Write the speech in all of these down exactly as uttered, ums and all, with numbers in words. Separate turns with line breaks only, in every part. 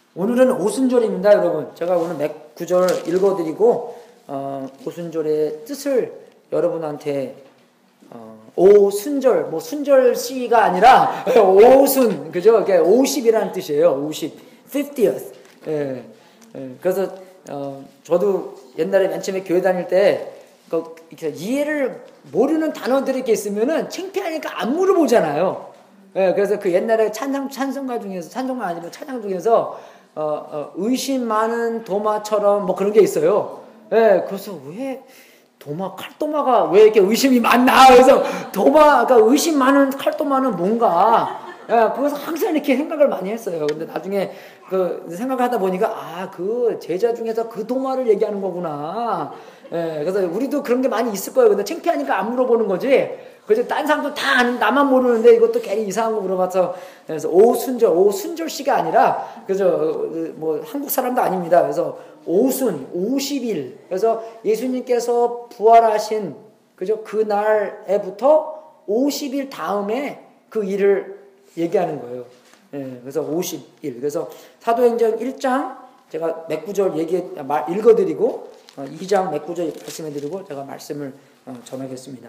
오늘은 오순절입니다, 여러분. 제가 오늘 몇 구절 읽어드리고 어, 오순절의 뜻을 여러분한테 어, 오순절, 뭐 순절씨가 아니라 오순, 그죠? 오십이라는 뜻이에요. 오십, fiftieth. 예, 예, 그래서 어, 저도 옛날에 맨 처음에 교회 다닐 때 그, 이해를 모르는 단어들이 이렇게 있으면은 창피하니까 안 물어보잖아요. 예, 그래서 그 옛날에 찬양, 찬송가 중에서, 찬송가 아니면 찬양 중에서 어, 어, 의심 많은 도마처럼 뭐 그런 게 있어요. 예, 그래서 왜 도마, 칼도마가 왜 이렇게 의심이 많나? 그래서 도마, 그러니까 의심 많은 칼도마는 뭔가? 예, 그래서 항상 이렇게 생각을 많이 했어요. 근데 나중에 그 생각을 하다 보니까 아, 그 제자 중에서 그 도마를 얘기하는 거구나. 예, 그래서 우리도 그런 게 많이 있을 거예요. 근데 창피하니까 안 물어보는 거지. 그래서 딴 사람도 다 아는, 나만 모르는데 이것도 괜히 이상한 거 물어봐서. 그래서 오순절, 오순절 씨가 아니라, 그래서 뭐 한국 사람도 아닙니다. 그래서 오순, 오십 일. 그래서 예수님께서 부활하신, 그죠? 그 날에부터 오십 일 다음에 그 일을 얘기하는 거예요. 예, 그래서 오십 일. 그래서 사도행전 일 장 제가 몇 구절 얘기, 말, 읽어드리고, 어, 이 장 몇 구절 말씀해드리고 제가 말씀을 어, 전하겠습니다.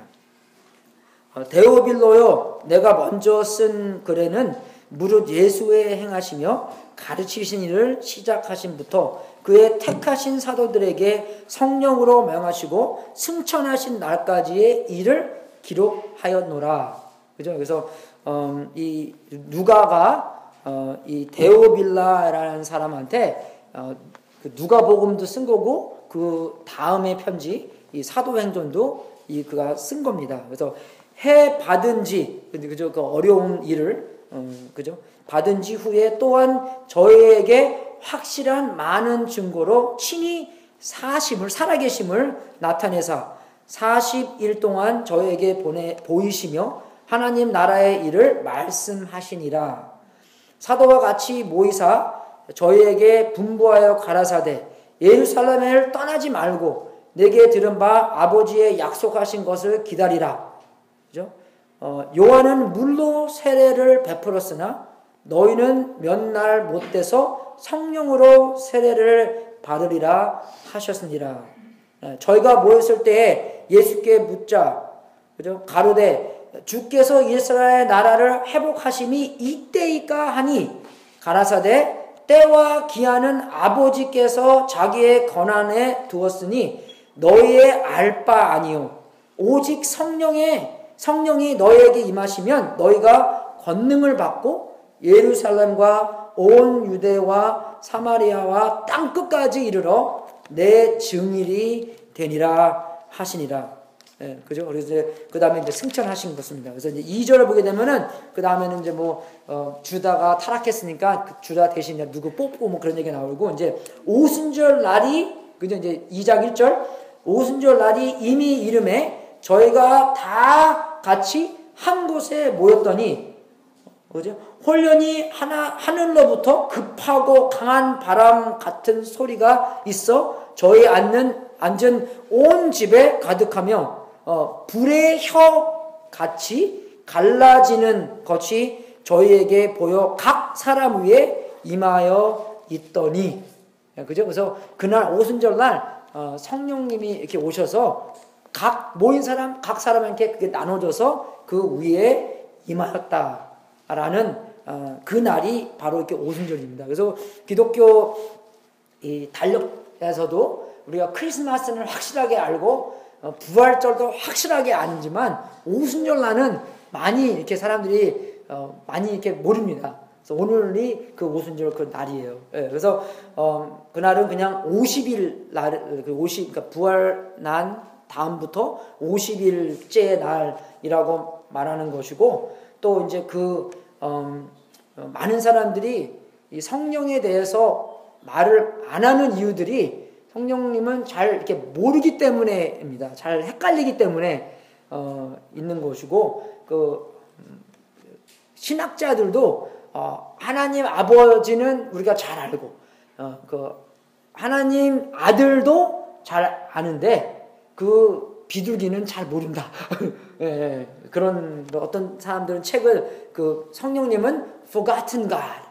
어, 데오빌로요, 내가 먼저 쓴 글에는 무릇 예수의 행하시며 가르치신 일을 시작하신부터 그의 택하신 사도들에게 성령으로 명하시고 승천하신 날까지의 일을 기록하였노라. 그죠? 그래서 어, 이 누가가 어, 이 데오빌라라는 사람한테 어, 그 누가복음도 쓴 거고 그 다음의 편지 이 사도행전도 이 그가 쓴 겁니다. 그래서 해 받은지 그죠? 그 어려운 일을 음, 그죠? 받은지 후에 또한 저희에게 확실한 많은 증거로 친히 사심을 살아계심을 나타내사 사십 일 동안 저희에게 보내 보이시며 하나님 나라의 일을 말씀하시니라. 사도와 같이 모이사 저희에게 분부하여 가라사대 예루살렘을 떠나지 말고 내게 들은 바 아버지의 약속하신 것을 기다리라. 그죠? 어, 요한은 물로 세례를 베풀었으나 너희는 몇 날 못 돼서 성령으로 세례를 받으리라 하셨으니라. 예, 저희가 모였을 때에 예수께 묻자, 그죠? 가로되 주께서 이스라엘 나라를 회복하심이 이때이까 하니 가라사대 때와 기한은 아버지께서 자기의 권한에 두었으니 너희의 알 바 아니요 오직 성령의 성령이 너희에게 임하시면 너희가 권능을 받고 예루살렘과 온 유대와 사마리아와 땅 끝까지 이르러 내 증인이 되니라 하시니라. 예, 그죠? 그래서 이제 그 다음에 이제 승천하신 것입니다. 그래서 이제 이 절을 보게 되면은 그 다음에는 이제 뭐 어, 주다가 타락했으니까 그 주다 대신 이제 누구 뽑고 뭐 그런 얘기 나오고 이제 오순절 날이 그죠? 이제 이 장 일 절 오순절 날이 이미 이름에 저희가 다 같이 한 곳에 모였더니 그죠? 홀련히 하나 하늘로부터 급하고 강한 바람 같은 소리가 있어 저희 앉는 앉은 온 집에 가득하며 어, 불의 혀 같이 갈라지는 것이 저희에게 보여 각 사람 위에 임하여 있더니 그죠? 그래서 그날 오순절 날 어, 성령님이 이렇게 오셔서 각 모인 사람 각 사람에게 그게 나눠져서 그 위에 임하였다라는 어, 그 날이 바로 이렇게 오순절입니다. 그래서 기독교 이 달력에서도 우리가 크리스마스는 확실하게 알고 어, 부활절도 확실하게 아니지만 오순절 날은 많이 이렇게 사람들이 어, 많이 이렇게 모릅니다. 그래서 오늘이 그 오순절 그 날이에요. 예, 그래서 어, 그날은 그냥 오십 일 날, 그 오십 그러니까 부활 난 다음부터 오십 일째 날이라고 말하는 것이고 또 이제 그 어, 많은 사람들이 이 성령에 대해서 말을 안 하는 이유들이 성령님은 잘 이렇게 모르기 때문에입니다. 잘 헷갈리기 때문에 어, 있는 것이고 그 신학자들도 어, 하나님 아버지는 우리가 잘 알고 어, 그 하나님 아들도 잘 아는데 그 비둘기는 잘 모른다. 예, 예. 그런 어떤 사람들은 책을 그 성령님은 forgotten God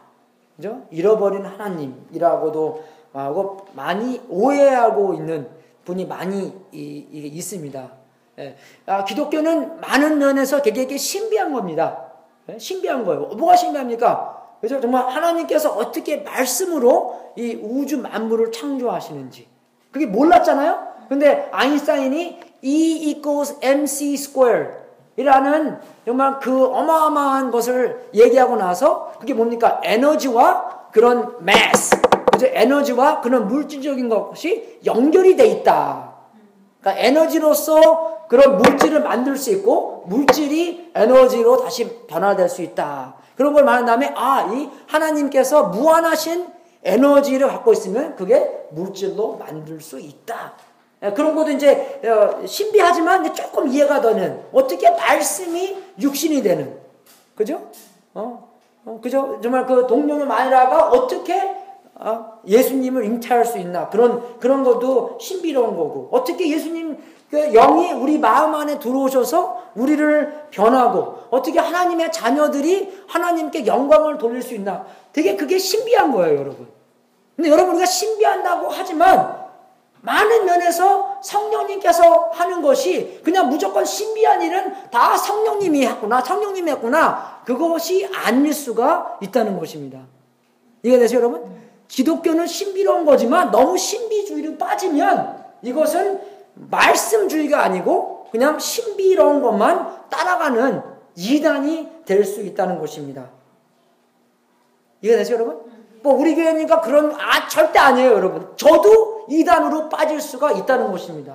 그죠? 잃어버린 하나님이라고도 하고 많이 오해하고 있는 분이 많이 이, 이, 있습니다. 예. 아, 기독교는 많은 면에서 되게 신비한 겁니다. 예? 신비한 거예요. 뭐가 신비합니까? 그죠? 정말 하나님께서 어떻게 말씀으로 이 우주 만물을 창조하시는지 그게 몰랐잖아요. 근데 아인슈타인이 E equals mc square 이라는 정말 그 어마어마한 것을 얘기하고 나서 그게 뭡니까? 에너지와 그런 mass, 그죠? 에너지와 그런 물질적인 것이 연결이 돼 있다. 그러니까 에너지로서 그런 물질을 만들 수 있고 물질이 에너지로 다시 변화될 수 있다. 그런 걸 말한 다음에 아, 이 하나님께서 무한하신 에너지를 갖고 있으면 그게 물질로 만들 수 있다. 그런 것도 이제 신비하지만 이제 조금 이해가 되는 어떻게 말씀이 육신이 되는 그죠? 어, 어 그죠? 정말 그 동료의 마누라가 어떻게 어, 예수님을 잉태할 수 있나 그런 그런 것도 신비로운 거고 어떻게 예수님 그 영이 우리 마음 안에 들어오셔서 우리를 변하고 어떻게 하나님의 자녀들이 하나님께 영광을 돌릴 수 있나 되게 그게 신비한 거예요, 여러분. 근데 여러분 우리가 신비한다고 하지만 많은 면에서 성령님께서 하는 것이 그냥 무조건 신비한 일은 다 성령님이 했구나, 성령님이 했구나 그것이 아닐 수가 있다는 것입니다. 이해되세요, 여러분? 기독교는 신비로운 거지만 너무 신비주의로 빠지면 이것은 말씀주의가 아니고 그냥 신비로운 것만 따라가는 이단이 될 수 있다는 것입니다. 이해되세요, 여러분? 뭐 우리 교회니까 그런 아 절대 아니에요, 여러분. 저도 이단으로 빠질 수가 있다는 것입니다.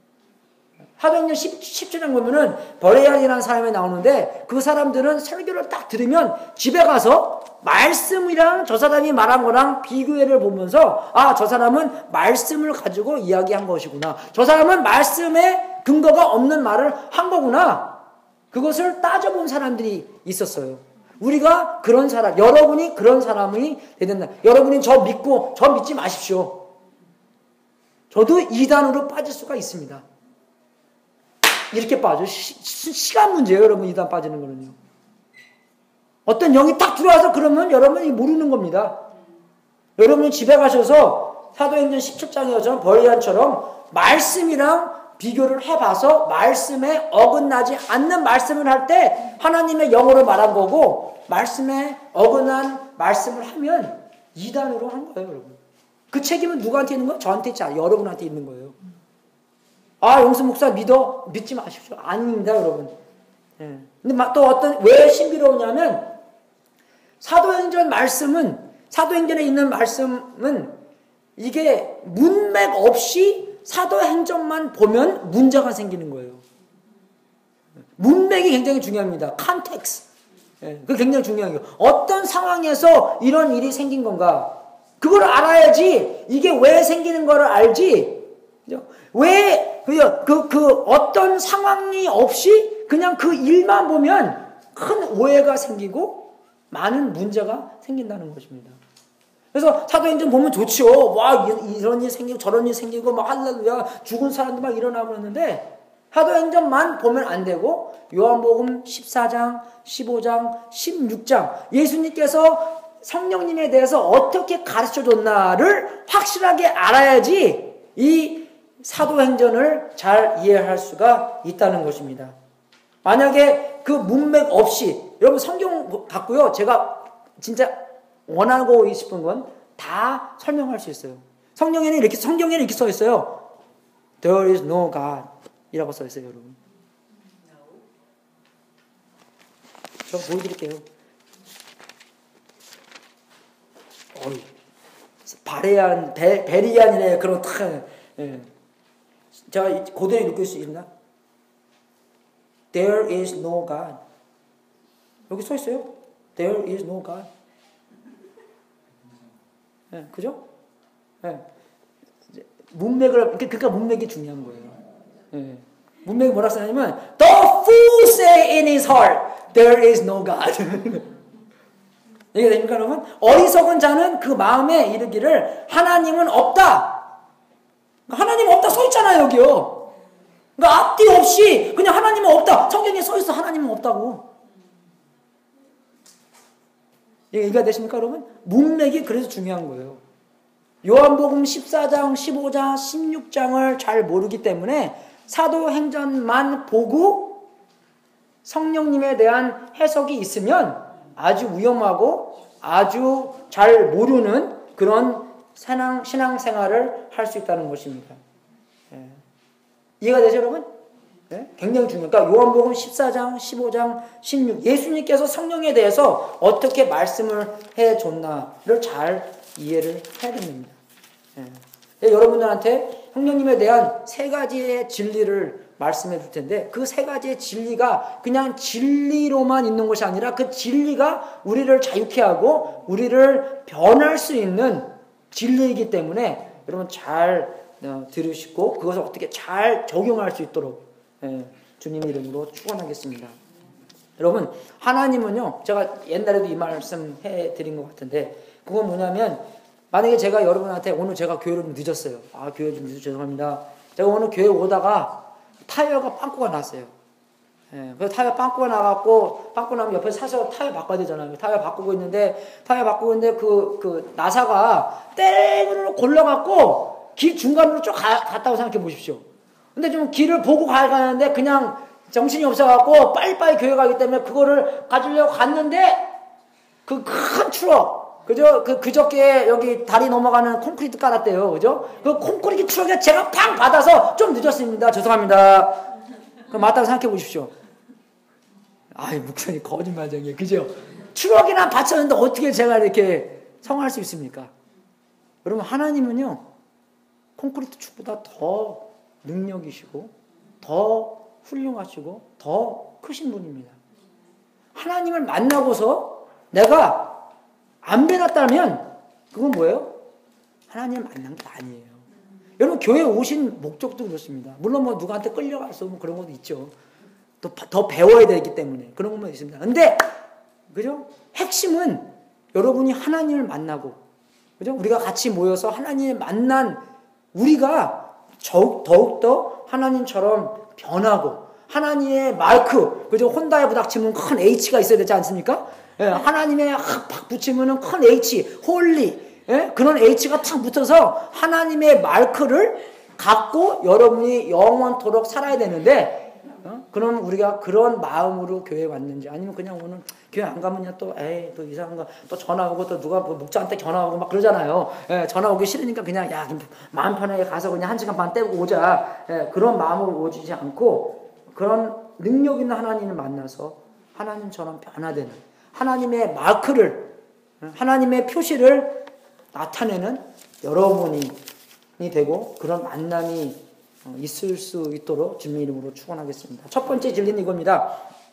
사도행전 십칠 장 보면은 버레안이라는 사람이 나오는데 그 사람들은 설교를 딱 들으면 집에 가서 말씀이랑 저 사람이 말한 거랑 비교를 보면서 아, 저 사람은 말씀을 가지고 이야기한 것이구나. 저 사람은 말씀에 근거가 없는 말을 한 거구나. 그것을 따져본 사람들이 있었어요. 우리가 그런 사람, 여러분이 그런 사람이 되는다. 여러분이 저 믿고 저 믿지 마십시오. 저도 이단으로 빠질 수가 있습니다. 이렇게 빠져. 시, 시간 문제예요, 여러분. 이단 빠지는 거는요. 어떤 영이 딱 들어와서 그러면 여러분이 모르는 겁니다. 여러분이 집에 가셔서 사도행전 십칠 장에서 버리안처럼 말씀이랑 비교를 해봐서 말씀에 어긋나지 않는 말씀을 할 때 하나님의 영어로 말한 거고 말씀에 어긋난 말씀을 하면 이단으로 한 거예요, 여러분. 그 책임은 누구한테 있는 거예요? 저한테 있지 않아요. 여러분한테 있는 거예요. 아, 용수 목사 믿어? 믿지 마십시오. 아닙니다, 여러분. 예. 근데 또 어떤, 왜 신비로우냐면, 사도행전 말씀은, 사도행전에 있는 말씀은, 이게 문맥 없이 사도행전만 보면 문제가 생기는 거예요. 문맥이 굉장히 중요합니다. 컨텍스트. 예. 그게 굉장히 중요한 거예요. 어떤 상황에서 이런 일이 생긴 건가? 그걸 알아야지, 이게 왜 생기는 거를 알지, 왜, 그, 그, 그 어떤 상황이 없이 그냥 그 일만 보면 큰 오해가 생기고 많은 문제가 생긴다는 것입니다. 그래서 사도행전 보면 좋죠. 와, 이런 일 생기고 저런 일 생기고 막 할렐루야, 죽은 사람도 막 일어나고 그러는데 사도행전만 보면 안 되고 요한복음 십사 장, 십오 장, 십육 장 예수님께서 성령님에 대해서 어떻게 가르쳐줬나를 확실하게 알아야지 이 사도행전을 잘 이해할 수가 있다는 것입니다. 만약에 그 문맥 없이 여러분 성경 갖고요. 제가 진짜 원하고 싶은 건 다 설명할 수 있어요. 성경에는 이렇게 성경에는 이렇게 써 있어요. There is no God 이라고 써 있어요, 여러분. 저 보여드릴게요. 어이, 바레안, 베, 베리안이네 그런 탁. 예. 제가 고대에 느낄 수 있나? There is no God. 여기 써 있어요. There is no God. 예, 그죠? 예. 문맥을, 그러니까 문맥이 중요한 거예요. 예. 문맥이 뭐라고 써냐면, The fool say in his heart, there is no God. 이게 됩니까, 여러분? 어리석은 자는 그 마음에 이르기를, 하나님은 없다. 하나님 없다 써 있잖아요, 여기요. 그러니까 앞뒤 없이 그냥 하나님은 없다. 성경에 써 있어, 하나님은 없다고. 이해가 되십니까, 여러분? 문맥이 그래서 중요한 거예요. 요한복음 십사 장, 십오 장, 십육 장을 잘 모르기 때문에 사도행전만 보고 성령님에 대한 해석이 있으면 아주 위험하고 아주 잘 모르는 그런 신앙, 신앙생활을 할 수 있다는 것입니다. 예. 이해가 되죠, 여러분? 예? 굉장히 중요해요. 그러니까 요한복음 십사 장, 십오 장, 십육 예수님께서 성령에 대해서 어떻게 말씀을 해줬나를 잘 이해를 해야 됩니다. 예. 여러분들한테 성령님에 대한 세 가지의 진리를 말씀해 줄 텐데 그 세 가지의 진리가 그냥 진리로만 있는 것이 아니라 그 진리가 우리를 자유케 하고 우리를 변할 수 있는 진리이기 때문에 여러분 잘 어, 들으시고 그것을 어떻게 잘 적용할 수 있도록 예, 주님 이름으로 축원하겠습니다. 여러분 하나님은요 제가 옛날에도 이 말씀 해드린 것 같은데 그건 뭐냐면 만약에 제가 여러분한테 오늘 제가 교회를 좀 늦었어요. 아 교회 좀 늦어서 죄송합니다. 제가 오늘 교회 오다가 타이어가 빵꾸가 났어요. 예, 그래서 타이어 빵꾸가 나갖고 빵꾸 나면 옆에 사서 타이어 바꿔야 되잖아요. 타이어 바꾸고 있는데 타이어 바꾸고 있는데 그, 그 나사가 땡으로 골려갖고 길 중간으로 쭉 가, 갔다고 생각해 보십시오. 근데 좀 길을 보고 가는데 그냥 정신이 없어갖고 빨리빨리 교회 가기 때문에 그거를 가지려고 갔는데 그 큰 트럭 그죠? 그 그저께 여기 다리 넘어가는 콘크리트 깔았대요. 그죠? 그 콘크리트 트럭에 제가 팡 받아서 좀 늦었습니다. 죄송합니다. 그럼 맞다고 생각해 보십시오. 아이, 목사님 거짓말쟁이. 그죠? 트럭이나 받쳤는데 어떻게 제가 이렇게 성할 수 있습니까? 여러분, 하나님은요, 콘크리트 축보다 더 능력이시고, 더 훌륭하시고, 더 크신 분입니다. 하나님을 만나고서 내가 안 변했다면 그건 뭐예요? 하나님을 만난 게 아니에요. 여러분 교회 오신 목적도 그렇습니다. 물론 뭐 누구한테 끌려가서 뭐 그런 것도 있죠. 또 더 배워야 되기 때문에 그런 것만 있습니다. 근데 그죠? 핵심은 여러분이 하나님을 만나고 그죠? 우리가 같이 모여서 하나님을 만난 우리가 더욱 더욱더 하나님처럼 변하고 하나님의 마크 그죠? 혼다에 부닥치면 큰 H가 있어야 되지 않습니까? 예, 하나님의 팍 붙이면은 큰 H, 홀리, 예? 그런 H가 탁 붙어서 하나님의 마크를 갖고 여러분이 영원토록 살아야 되는데, 어? 그럼 우리가 그런 마음으로 교회에 왔는지, 아니면 그냥 오늘 교회 안 가면요 또, 에이, 또 이상한 거, 또 전화 오고 또 누가 뭐 목자한테 전화 오고 막 그러잖아요. 예, 전화 오기 싫으니까 그냥, 야, 마음 편하게 가서 그냥 한 시간 반 떼고 오자. 예, 그런 마음으로 오지 않고, 그런 능력 있는 하나님을 만나서 하나님처럼 변화되는, 하나님의 마크를 하나님의 표시를 나타내는 여러분이 되고 그런 만남이 있을 수 있도록 주님 이름으로 축원하겠습니다. 첫 번째 진리는 이겁니다.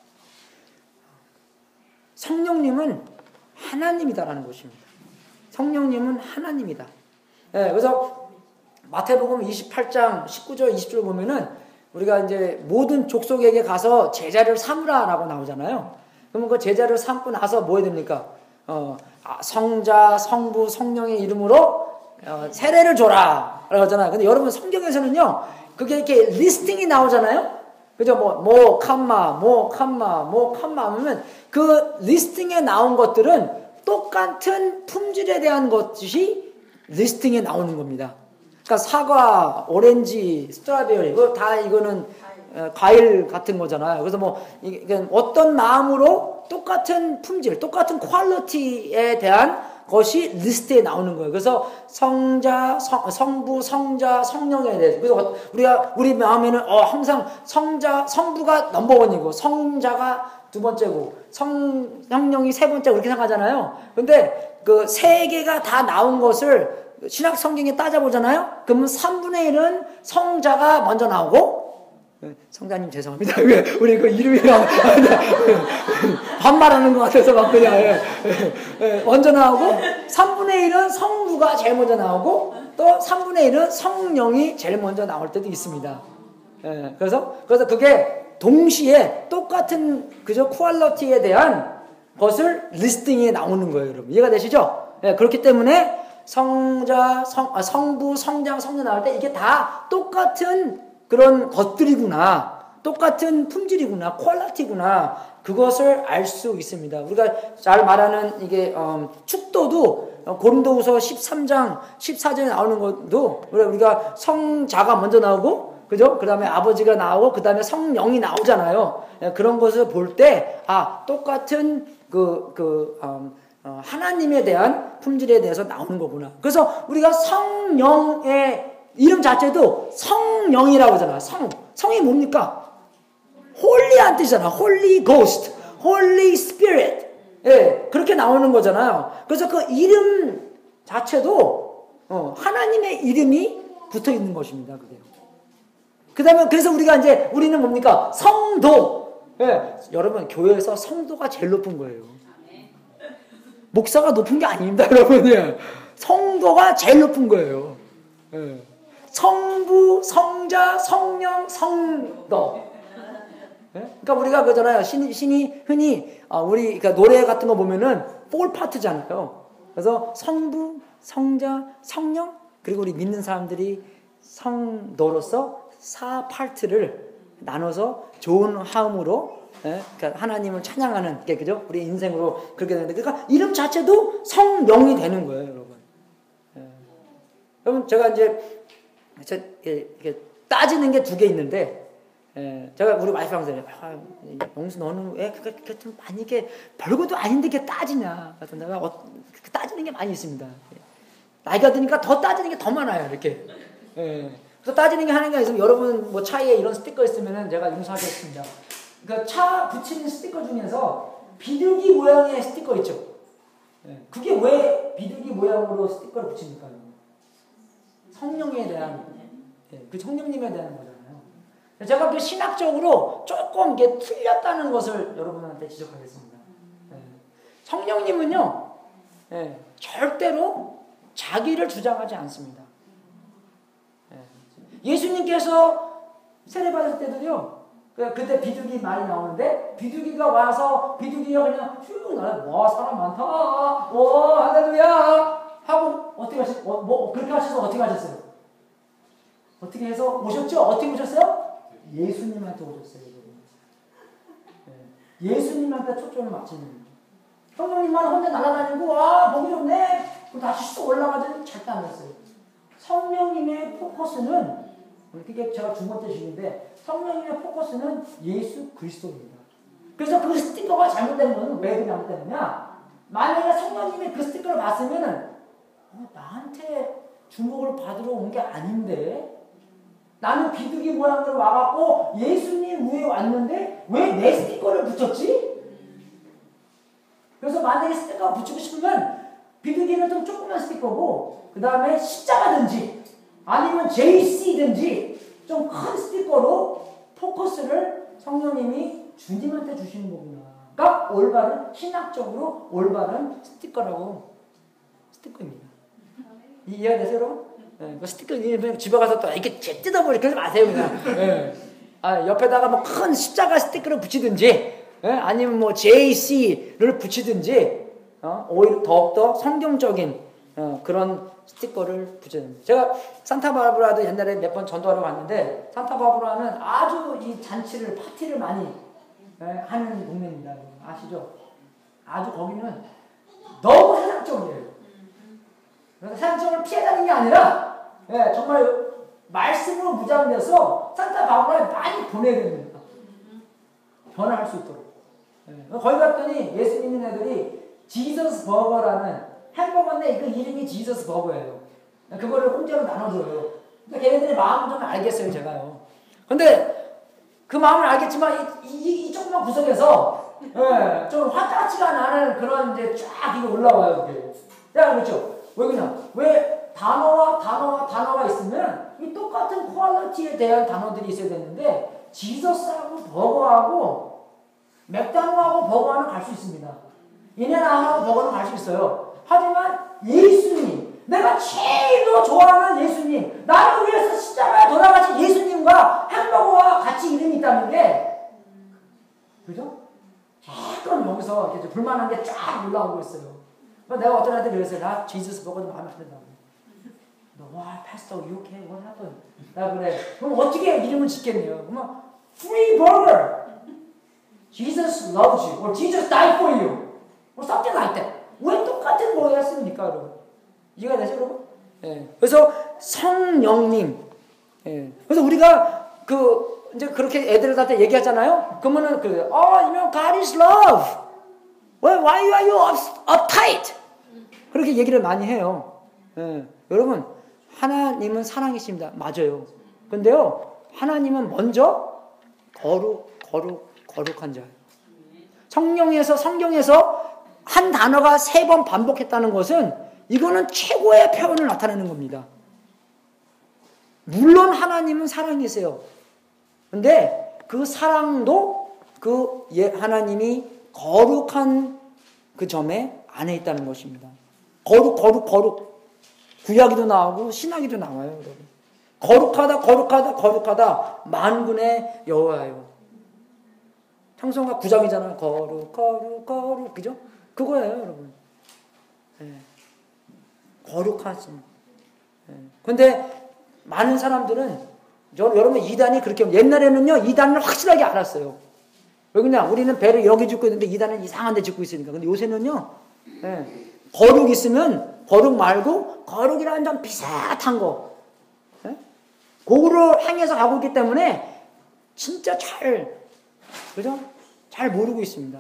성령님은 하나님이다라는 것입니다. 성령님은 하나님이다. 네, 그래서 마태복음 이십팔 장 십구 절 이십 절 보면은 우리가 이제 모든 족속에게 가서 제자를 삼으라라고 나오잖아요. 그러면 그 제자를 삼고 나서 뭐 해야 됩니까? 어, 성자, 성부, 성령의 이름으로 어, 세례를 줘라. 그러잖아요. 근데 여러분 성경에서는요, 그게 이렇게 리스팅이 나오잖아요? 그죠? 뭐, 뭐, 칸마, 뭐, 칸마, 뭐, 칸마 하면 그 리스팅에 나온 것들은 똑같은 품질에 대한 것이 리스팅에 나오는 겁니다. 그러니까 사과, 오렌지, 스트로베리, 그거 다 이거는 과일 같은 거잖아요. 그래서 뭐 이게 어떤 마음으로 똑같은 품질, 똑같은 퀄리티에 대한 것이 리스트에 나오는 거예요. 그래서 성자, 성, 성부, 성자, 성령에 대해서 그래서 우리가 우리 마음에는 어, 항상 성자, 성부가 넘버원이고 성자가 두 번째고 성, 성령이 세 번째 그렇게 생각하잖아요. 근데 그 세 개가 다 나온 것을 신약 성경에 따져보잖아요. 그러면 삼분의 일은 성자가 먼저 나오고 성자님 죄송합니다. 우리 그 이름이랑 반말하는 것 같아서 막 그냥 예, 예, 먼저 나오고 삼분의 일은 성부가 제일 먼저 나오고 또 삼분의 일은 성령이 제일 먼저 나올 때도 있습니다. 예, 그래서 그래서 그게 동시에 똑같은 그저 퀄리티에 대한 것을 리스팅에 나오는 거예요, 여러분. 이해가 되시죠? 예, 그렇기 때문에 성자, 성, 아, 성부, 성장, 성령 나올 때 이게 다 똑같은 그런 것들이구나. 똑같은 품질이구나. 퀄리티구나. 그것을 알 수 있습니다. 우리가 잘 말하는 이게 음, 축도도 고린도후서 십삼 장 십사 절에 나오는 것도 우리가 성자가 먼저 나오고 그죠? 그 다음에 아버지가 나오고 그 다음에 성령이 나오잖아요. 그런 것을 볼 때 아 똑같은 그, 그 음, 어, 하나님에 대한 품질에 대해서 나오는 거구나. 그래서 우리가 성령의 이름 자체도 성령이라고 하잖아. 성 성이 뭡니까? 홀리한 뜻이잖아. Holy Ghost, Holy Spirit. 예, 그렇게 나오는 거잖아요. 그래서 그 이름 자체도 어, 하나님의 이름이 붙어 있는 것입니다. 그게. 그다음에 그래서 우리가 이제 우리는 뭡니까? 성도. 예, 여러분 교회에서 성도가 제일 높은 거예요. 목사가 높은 게 아닙니다, 여러분. 예. 성도가 제일 높은 거예요. 예. 성부, 성자, 성령, 성도. 예? 그러니까 우리가 그잖아요. 신이, 신이 흔히 아, 우리 그러니까 노래 같은 거 보면은 폴 파트잖아요. 그래서 성부, 성자, 성령 그리고 우리 믿는 사람들이 성도로서 사 파트를 나눠서 좋은 화음으로 예? 그러니까 하나님을 찬양하는 게 그죠? 우리 인생으로 그렇게 되는데 그러니까 이름 자체도 성령이 되는 거예요, 여러분. 예. 여러분 제가 이제 저, 이렇게 따지는 게 두 개 있는데. 예, 제가 우리 와이프 항상 아, 영수 너는 왜 그게, 그게 좀 많이 이게 별것도 아닌데 이게 따지냐? 그래서 내가 어, 따지는 게 많이 있습니다. 나이가 드니까 더 따지는 게 더 많아요, 이렇게. 예, 그래서 따지는 게 하나가 있으면 여러분 뭐 차에 이런 스티커 있으면은 제가 용서하겠습니다. 그러니까 차 붙이는 스티커 중에서 비둘기 모양의 스티커 있죠. 예, 그게 왜 비둘기 모양으로 스티커를 붙입니까? 성령에 대한, 예, 그 성령님에 대한 거죠. 제가 그 신학적으로 조금 이게 틀렸다는 것을 여러분한테 지적하겠습니다. 네. 성령님은요, 네, 절대로 자기를 주장하지 않습니다. 네. 예수님께서 세례받을 때도요, 그때 비둘기 말이 나오는데, 비둘기가 와서, 비둘기가 그냥 쭉 나와요. 와, 사람 많다. 와, 할렐루야. 하고, 어떻게 하셨어요? 뭐, 뭐, 그렇게 하셔서 어떻게 하셨어요? 어떻게 해서 오셨죠? 어떻게 오셨어요? 예수님한테 오셨어요. 예. 예수님한테 초점을 맞추는 거예요. 성령님만 혼자 날아다니고 아 보기 좋네. 그리고 다시 쑥 올라가더니 절대 안 했어요. 성령님의 포커스는 그게 제가 두 번째 식인데 성령님의 포커스는 예수 그리스도입니다. 그래서 그 스티커가 잘못된 것은 왜 잘못되느냐? 만약에 성령님이 그 스티커를 봤으면은 어, 나한테 주목을 받으러 온 게 아닌데 나는 비둘기 모양으로 와갖고 예수님 위에 왔는데 왜 내 스티커를 붙였지? 그래서 만약에 스티커 붙이고 싶으면 비둘기는 좀 조그만 스티커고 그 다음에 십자가든지 아니면 제이씨든지 좀 큰 스티커로 포커스를 성령님이 주님한테 주시는 거구나. 그러니까 올바른 신학적으로 올바른 스티커라고 스티커입니다. 이해되세요? 네, 그 스티커 그냥 집에 가서 또 이렇게 뜯어버리 그러지 마세요 그냥. 네. 아, 옆에다가 뭐 큰 십자가 스티커를 붙이든지, 네? 아니면 뭐 제이씨를 붙이든지, 어? 오히려 더욱더 성경적인 어, 그런 스티커를 붙여야 됩니다. 제가 산타바바라도 옛날에 몇 번 전도하러 갔는데 산타바바라는 아주 이 잔치를 파티를 많이 네, 하는 동네입니다. 아시죠? 아주 거기는 너무 세상적이에요. 그래서 세상적을 피해가는 게 아니라 예, 정말 말씀으로 무장돼서 산타바바라에 많이 보내야 됩니다. 변화할 수 있도록. 예, 거기 갔더니 예수 믿는 애들이 지저스 버거라는 햄버거인데 그 이름이 지저스 버거예요. 그거를 공짜로 나눠줘요. 그러니까 걔네들의 마음을 좀 알겠어요, 제가요. 근데 그 마음을 알겠지만 이, 이, 이 조그만 구석에서 예, 좀 화딱지가 나는 그런 이제 쫙 이게 올라와요, 그게. 야, 그렇죠? 왜 그냥 왜 단어와 단어와 단어가 있으면 이 똑같은 퀄리티에 대한 단어들이 있어야 되는데 지저스하고 버거하고 맥다노하고 버거는 갈 수 있습니다. 인앤아웃하고 버거는 갈 수 있어요. 하지만 예수님, 내가 제일로 좋아하는 예수님, 나를 위해서 십자가에 돌아가신 예수님과 햄버거와 같이 이름이 있다는 게 그죠? 조금 여기서 이렇게 불만한 게 쫙 올라오고 있어요. 내가 어떤 애한테 그랬어요. 나 지저스 버거도 마음에 안 든다고. 와, 패스터, you okay? What happened? 나 그래. 그럼 어떻게 이름을 짓겠네요? 그러면 free burger. Jesus loves you, or Jesus died for you, or something like that. 왜 똑같은 거 했습니까, 여러분? 이해가 되죠, 여러분? 예. 그래서 성령님. 예. 그래서 우리가 그 이제 그렇게 애들한테 얘기하잖아요. 그러면은 그, oh, you know, God is love. Well, why are you up, uptight? 그렇게 얘기를 많이 해요. 예. 여러분, 하나님은 사랑이십니다. 맞아요. 근데요, 하나님은 먼저 거룩, 거룩, 거룩한 자예요. 성령에서, 성경에서 한 단어가 세 번 반복했다는 것은 이거는 최고의 표현을 나타내는 겁니다. 물론 하나님은 사랑이세요. 근데 그 사랑도 그 하나님이 거룩한 그 점에 안에 있다는 것입니다. 거룩, 거룩, 거룩. 구약에도 나오고 신약에도 나와요, 여러분. 거룩하다, 거룩하다, 거룩하다. 만군의 여호와요. 창세기가 구 장이잖아요. 거룩, 거룩, 거룩. 그죠? 그거예요, 여러분. 네. 거룩하신. 네. 근데 많은 사람들은, 저, 여러분, 이단이 그렇게, 옛날에는요, 이단을 확실하게 알았어요. 왜 그냥 우리는 배를 여기 짓고 있는데 이단은 이상한 데 짓고 있으니까. 근데 요새는요, 네. 거룩 있으면, 거룩 말고, 거룩이라는 좀 비슷한 거. 네? 그거를 행해서 가고 있기 때문에, 진짜 잘, 그죠? 잘 모르고 있습니다.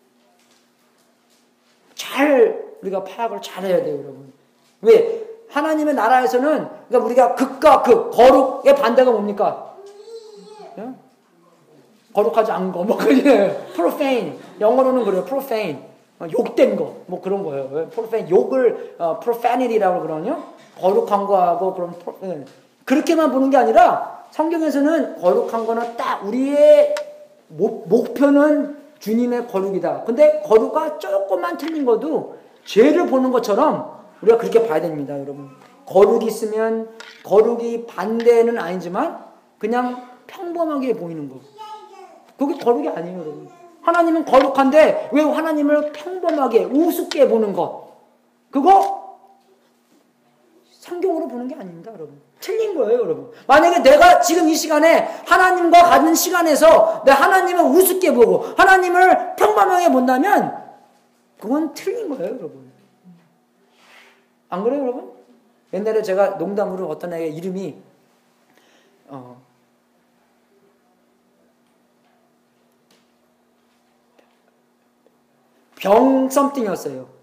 잘, 우리가 파악을 잘 해야 돼요, 여러분. 왜? 하나님의 나라에서는, 그러니까 우리가 극과 극, 거룩의 반대가 뭡니까? 예? 거룩하지 않은 거, 뭐, 그게, profane. 영어로는 그래요, profane. 어, 욕된 거, 뭐 그런 거예요. profane. 욕을, 어, profanity라고 그러거든요. 거룩한 거하고, 그런, 예. 그렇게만 보는 게 아니라, 성경에서는 거룩한 거는 딱 우리의 목, 목표는 주님의 거룩이다. 근데 거룩과 조금만 틀린 것도 죄를 보는 것처럼 우리가 그렇게 봐야 됩니다, 여러분. 거룩이 있으면 거룩이 반대는 아니지만 그냥 평범하게 보이는 거. 그게 거룩이 아니에요, 여러분. 하나님은 거룩한데 왜 하나님을 평범하게 우습게 보는 것? 그거 성경으로 보는 게 아닙니다, 여러분. 틀린 거예요, 여러분. 만약에 내가 지금 이 시간에 하나님과 같은 시간에서 내 하나님을 우습게 보고 하나님을 평범하게 본다면 그건 틀린 거예요, 여러분. 안 그래요, 여러분? 옛날에 제가 농담으로 어떤 애의 이름이 어, 병 썸띵이었어요.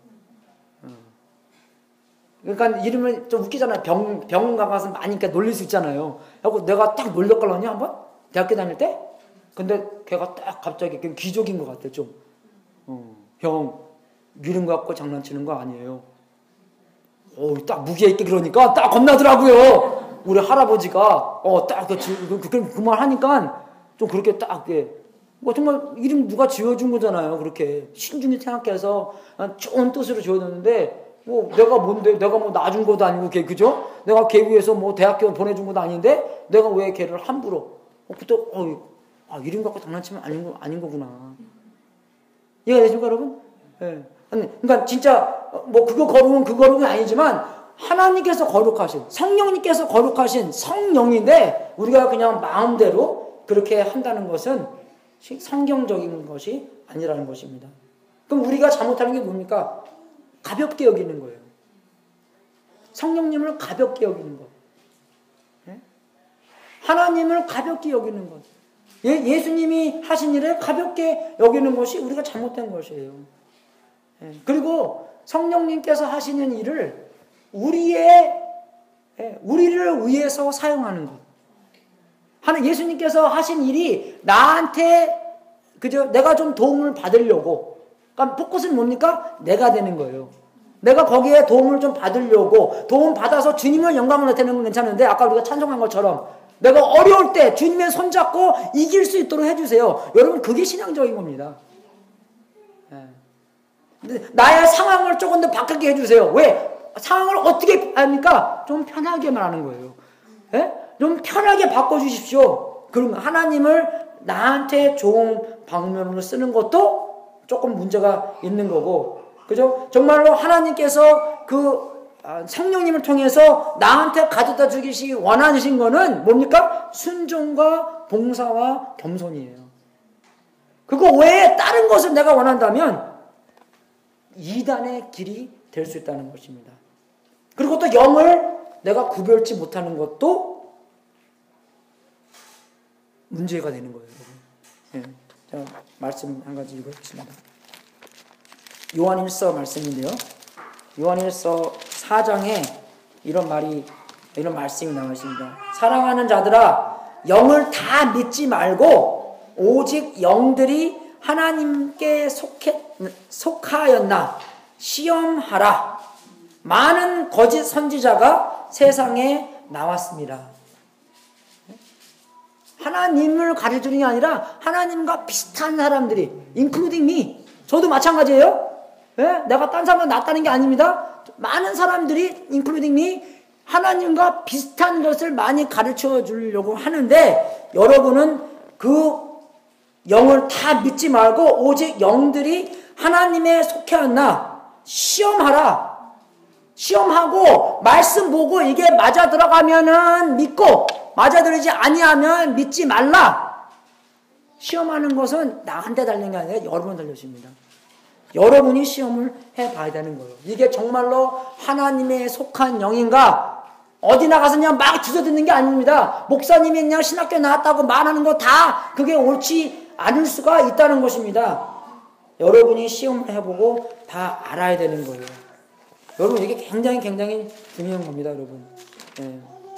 그러니까 이름을 좀 웃기잖아요. 병, 병원 가서 많이니까 놀릴 수 있잖아요. 하고 내가 딱 놀렸걸라니 한번? 대학교 다닐 때? 근데 걔가 딱 갑자기 귀족인 것 같아, 좀. 어, 형, 이름 갖고 장난치는 거 아니에요. 오, 딱 무기에 있게 그러니까 딱 겁나더라고요. 우리 할아버지가, 어, 딱 그, 그, 그, 그 말 하니까 좀 그렇게 딱, 예. 뭐 정말 이름 누가 지어준 거잖아요. 그렇게 신중히 생각해서 좋은 뜻으로 지어줬는데, 뭐 내가 뭔데, 내가 뭐 놔준 것도 아니고 걔, 그죠? 내가 걔 위해서 뭐 대학교 보내준 것도 아닌데 내가 왜 걔를 함부로 어, 그때 어, 아, 이름 갖고 장난치면 아닌 거 아닌 거구나. 이해가 되십니까, 여러분? 예. 네. 그러니까 진짜 뭐 그거 거룩은 그 거룩은 아니지만 하나님께서 거룩하신, 성령님께서 거룩하신 성령인데 우리가 그냥 마음대로 그렇게 한다는 것은 성경적인 것이 아니라는 것입니다. 그럼 우리가 잘못하는 게 뭡니까? 가볍게 여기는 거예요. 성령님을 가볍게 여기는 것. 예? 하나님을 가볍게 여기는 것. 예, 예수님이 하신 일을 가볍게 여기는 것이 우리가 잘못된 것이에요. 예, 그리고 성령님께서 하시는 일을 우리의, 예, 우리를 위해서 사용하는 것. 하는 예수님께서 하신 일이 나한테, 그죠? 내가 좀 도움을 받으려고. 그러니까 포커스는 뭡니까? 내가 되는 거예요. 내가 거기에 도움을 좀 받으려고, 도움 받아서 주님을 영광을 나타내는 건 괜찮은데, 아까 우리가 찬송한 것처럼 내가 어려울 때 주님의 손잡고 이길 수 있도록 해주세요. 여러분, 그게 신앙적인 겁니다. 네. 나의 상황을 조금 더 바꾸게 해주세요. 왜? 상황을 어떻게 합니까? 좀 편하게 말하는 거예요. 네? 좀 편하게 바꿔주십시오. 그럼 하나님을 나한테 좋은 방면으로 쓰는 것도 조금 문제가 있는 거고, 그죠? 정말로 하나님께서 그 성령님을 통해서 나한테 가져다 주기시 원하신 거는 뭡니까? 순종과 봉사와 겸손이에요. 그거 외에 다른 것을 내가 원한다면 이단의 길이 될 수 있다는 것입니다. 그리고 또 영을 내가 구별치 못하는 것도 문제가 되는 거예요. 예, 제가 말씀 한 가지 읽어보겠습니다. 요한일서 말씀인데요. 요한일서 사 장에 이런 말이, 이런 말씀이 나와 있습니다. 사랑하는 자들아, 영을 다 믿지 말고 오직 영들이 하나님께 속해, 속하였나 시험하라. 많은 거짓 선지자가 세상에 나왔습니다. 하나님을 가르치는 게 아니라 하나님과 비슷한 사람들이, including me, 저도 마찬가지예요. 네? 내가 딴 사람보다 낫다는 게 아닙니다. 많은 사람들이 including me, 하나님과 비슷한 것을 많이 가르쳐 주려고 하는데, 여러분은 그 영을 다 믿지 말고 오직 영들이 하나님에 속해였나 시험하라. 시험하고 말씀 보고 이게 맞아 들어가면은 믿고 맞아 들이지 아니하면 믿지 말라. 시험하는 것은 나한테 달린 게 아니라 여러분 달려집니다. 여러분이 시험을 해봐야 되는 거예요. 이게 정말로 하나님에 속한 영인가? 어디 나가서 그냥 막 주워듣는 게 아닙니다. 목사님이 그냥 신학교 나왔다고 말하는 거 다 그게 옳지 않을 수가 있다는 것입니다. 여러분이 시험을 해보고 다 알아야 되는 거예요. 여러분, 이게 굉장히 굉장히 중요한 겁니다, 여러분. 예.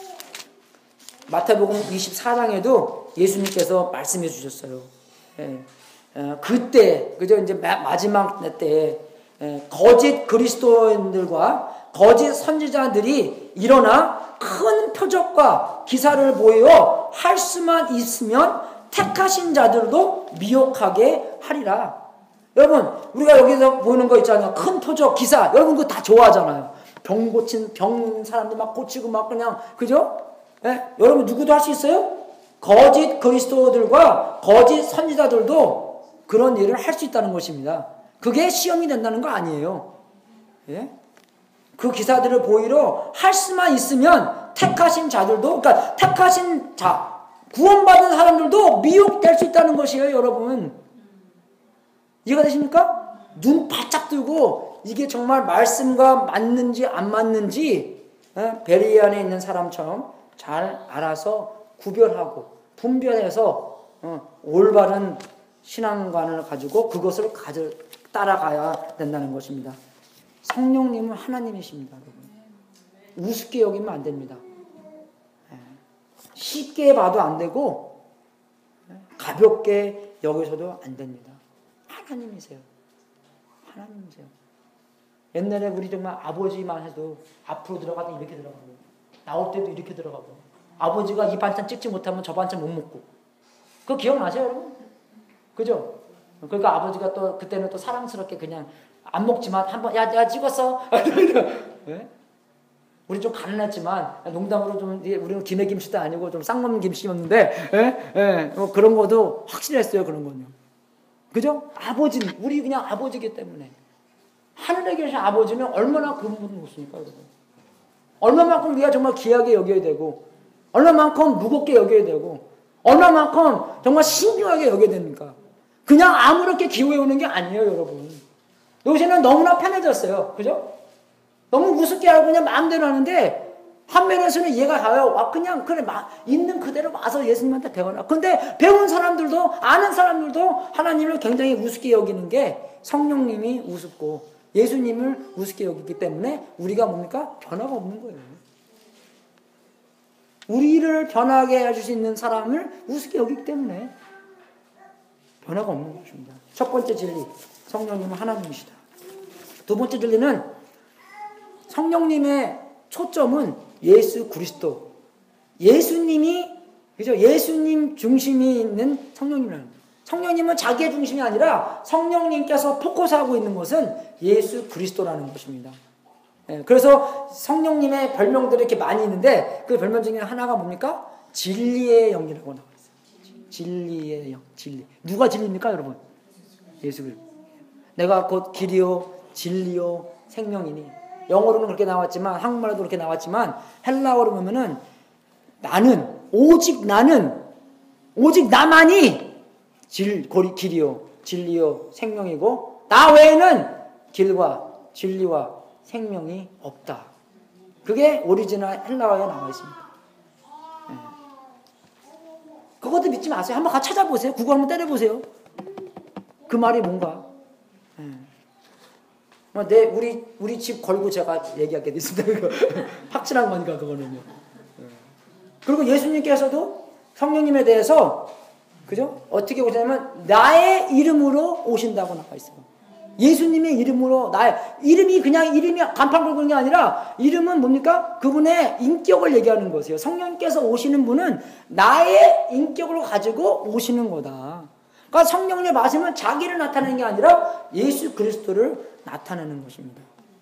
마태복음 이십사 장에도 예수님께서 말씀해 주셨어요. 예. 예. 그때, 그죠? 이제 마지막 때, 예. 거짓 그리스도인들과 거짓 선지자들이 일어나 큰 표적과 기사를 보여 할 수만 있으면 택하신 자들도 미혹하게 하리라. 여러분, 우리가 여기서 보이는 거 있잖아요. 큰 표적, 기사. 여러분 그거 다 좋아하잖아요. 병 고친, 병 사람들 막 고치고 막 그냥, 그죠? 예? 여러분 누구도 할 수 있어요? 거짓 그리스도들과 거짓 선지자들도 그런 일을 할 수 있다는 것입니다. 그게 시험이 된다는 거 아니에요. 예? 그 기사들을 보이러 할 수만 있으면 택하신 자들도, 그러니까 택하신 자, 구원받은 사람들도 미혹될 수 있다는 것이에요, 여러분. 이해가 되십니까? 눈 바짝 뜨고 이게 정말 말씀과 맞는지 안 맞는지 베리에 안에 있는 사람처럼 잘 알아서 구별하고 분별해서 올바른 신앙관을 가지고 그것을 가져 따라가야 된다는 것입니다. 성령님은 하나님이십니다, 여러분. 우습게 여기면 안 됩니다. 쉽게 봐도 안 되고 가볍게 여기서도 안 됩니다. 하나님이세요. 하나님이세요. 옛날에 우리 정말 아버지만 해도 앞으로 들어가도 이렇게 들어가고 나올 때도 이렇게 들어가고 아버지가 이 반찬 찍지 못하면 저 반찬 못 먹고 그거 기억나세요, 여러분? 그죠? 그러니까 아버지가 또 그때는 또 사랑스럽게 그냥 안 먹지만 한번 야, 야 찍었어. 네? 우리 좀 가난했지만 농담으로 좀 우리는 김해 김치도 아니고 좀 쌍놈 김치였는데 예? 예. 뭐 그런 것도 확실했어요, 그런 거는요. 그죠? 아버지는 우리 그냥 아버지이기 때문에 하늘에 계신 아버지는 얼마나 그런 분이 없습니까, 여러분? 얼마만큼 우리가 정말 귀하게 여겨야 되고 얼마만큼 무겁게 여겨야 되고 얼마만큼 정말 신중하게 여겨야 됩니까? 그냥 아무렇게 기호해오는 게 아니에요, 여러분. 요새는 너무나 편해졌어요. 그죠? 너무 우습게 하고 그냥 마음대로 하는데 한면에서는 이해가 가요. 아, 그냥 그래 마, 있는 그대로 와서 예수님한테 배워라. 근데 배운 사람들도 아는 사람들도 하나님을 굉장히 우습게 여기는 게 성령님이 우습고 예수님을 우습게 여기기 때문에 우리가 뭡니까? 변화가 없는 거예요. 우리를 변하게 해줄 수 있는 사람을 우습게 여기기 때문에 변화가 없는 것입니다. 첫 번째 진리, 성령님은 하나님이시다. 두 번째 진리는 성령님의 초점은 예수 그리스도. 예수님이, 그죠? 예수님 중심이 있는 성령님이라는 거예요. 성령님은 자기의 중심이 아니라 성령님께서 포커스하고 있는 것은 예수 그리스도라는 것입니다. 예, 그래서 성령님의 별명들이 이렇게 많이 있는데 그 별명 중에 하나가 뭡니까? 진리의 영이라고 나와 있어요. 진리의 영, 진리. 누가 진리입니까, 여러분? 예수 그리스도. 내가 곧 길이요, 진리요, 생명이니. 영어로는 그렇게 나왔지만 한국말로도 그렇게 나왔지만 헬라어로 보면은 나는 오직 나는 오직 나만이 질, 고리, 길이요, 진리요, 생명이고 나 외에는 길과 진리와 생명이 없다. 그게 오리지널 헬라어에 나와 있습니다. 네. 그것도 믿지 마세요. 한번 같이 찾아보세요. 구글 한번 때려보세요. 그 말이 뭔가. 네. 내 우리 우리 집 걸고 제가 얘기하게 됐습니다. 확실한 거니까 그거는요. 네. 그리고 예수님께서도 성령님에 대해서 그죠? 어떻게 오시냐면 나의 이름으로 오신다고 나와 있어요. 예수님의 이름으로 나의 이름이 그냥 이름이 간판 긁는 게 아니라 이름은 뭡니까? 그분의 인격을 얘기하는 것이에요. 성령께서 오시는 분은 나의 인격을 가지고 오시는 거다. 그러니까 성령의 말씀은 자기를 나타내는 게 아니라 예수 그리스도를 나타내는 것입니다.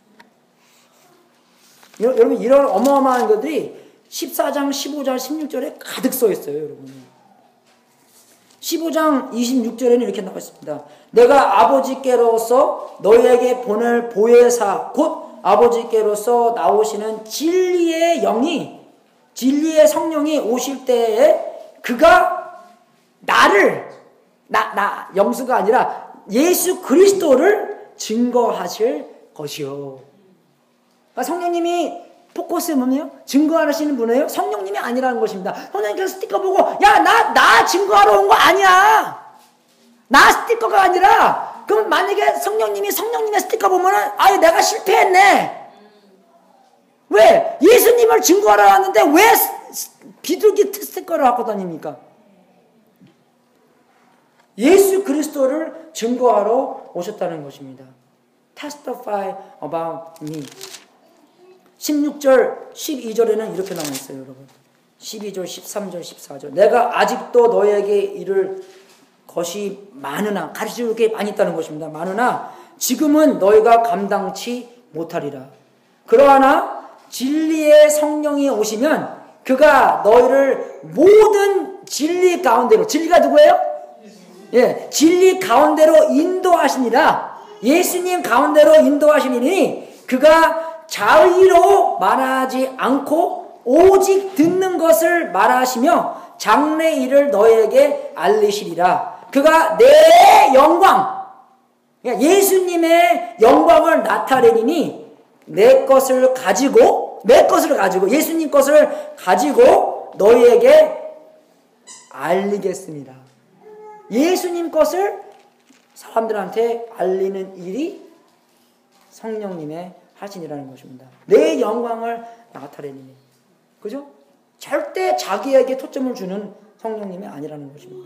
여러분 이런 어마어마한 것들이 십사 장, 십오 장, 십육 절에 가득 써 있어요. 여러분. 십오 장 이십육 절에는 이렇게 나와 있습니다. 내가 아버지께로서 너희에게 보낼 보혜사 곧 아버지께로서 나오시는 진리의 영이 진리의 성령이 오실 때에 그가 나를 나, 나 영수가 아니라 예수 그리스도를 증거하실 것이요. 그러니까 성령님이 포커스에 뭐예요? 증거하시는 분이에요? 성령님이 아니라는 것입니다. 성령님께서 스티커 보고 야, 나, 나 증거하러 온 거 아니야. 나 스티커가 아니라 그럼 만약에 성령님이 성령님의 스티커 보면은 아유 내가 실패했네. 왜? 예수님을 증거하러 왔는데 왜 비둘기 스티커를 갖고 다닙니까? 예수 그리스도를 증거하러 오셨다는 것입니다. Testify about me. 십육 절, 십이 절에는 이렇게 나와 있어요, 여러분. 십이 절, 십삼 절, 십사 절. 내가 아직도 너에게 이를 것이 많으나, 가르칠 게 많이 있다는 것입니다. 많으나, 지금은 너희가 감당치 못하리라. 그러나, 진리의 성령이 오시면, 그가 너희를 모든 진리 가운데로, 진리가 누구예요? 예, 진리 가운데로 인도하시니라. 예수님 가운데로 인도하시니, 그가 자의로 말하지 않고 오직 듣는 것을 말하시며 장래 일을 너희에게 알리시리라. 그가 내 영광, 예수님의 영광을 나타내리니 내 것을 가지고 내 것을 가지고 예수님 것을 가지고 너희에게 알리겠습니다. 예수님 것을 사람들한테 알리는 일이 성령님의 하신이라는 것입니다. 내 영광을 나타내니. 그죠? 절대 자기에게 초점을 주는 성령님이 아니라는 것입니다.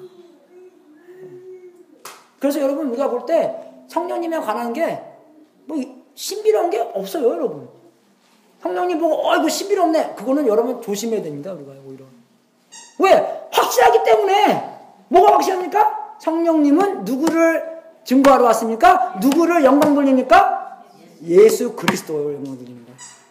그래서 여러분 우리가 볼 때 성령님에 관한 게 뭐 신비로운 게 없어요, 여러분. 성령님 보고 어 이거 신비롭네. 그거는 여러분 조심해야 됩니다, 우리가 오히려. 왜? 확실하기 때문에. 뭐가 확실합니까? 성령님은 누구를 증거하러 왔습니까? 누구를 영광 돌립니까? 예수 그리스도를 영광 돌립니다.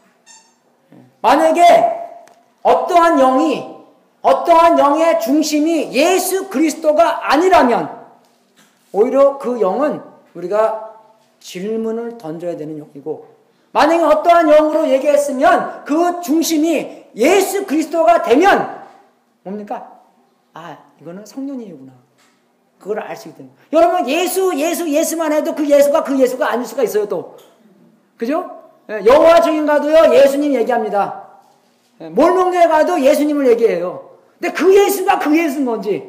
만약에 어떠한 영이 어떠한 영의 중심이 예수 그리스도가 아니라면 오히려 그 영은 우리가 질문을 던져야 되는 영이고, 만약에 어떠한 영으로 얘기했으면 그 중심이 예수 그리스도가 되면 뭡니까? 아, 이거는 성령님이구나. 그걸 알 수 있기 때문에. 여러분 예수 예수 예수만 해도 그 예수가 그 예수가 아닐 수가 있어요. 또 그죠? 여호와 증인 가도요 예수님 얘기합니다. 몰몬교회 가도 예수님을 얘기해요. 근데 그 예수가 그 예수인 건지,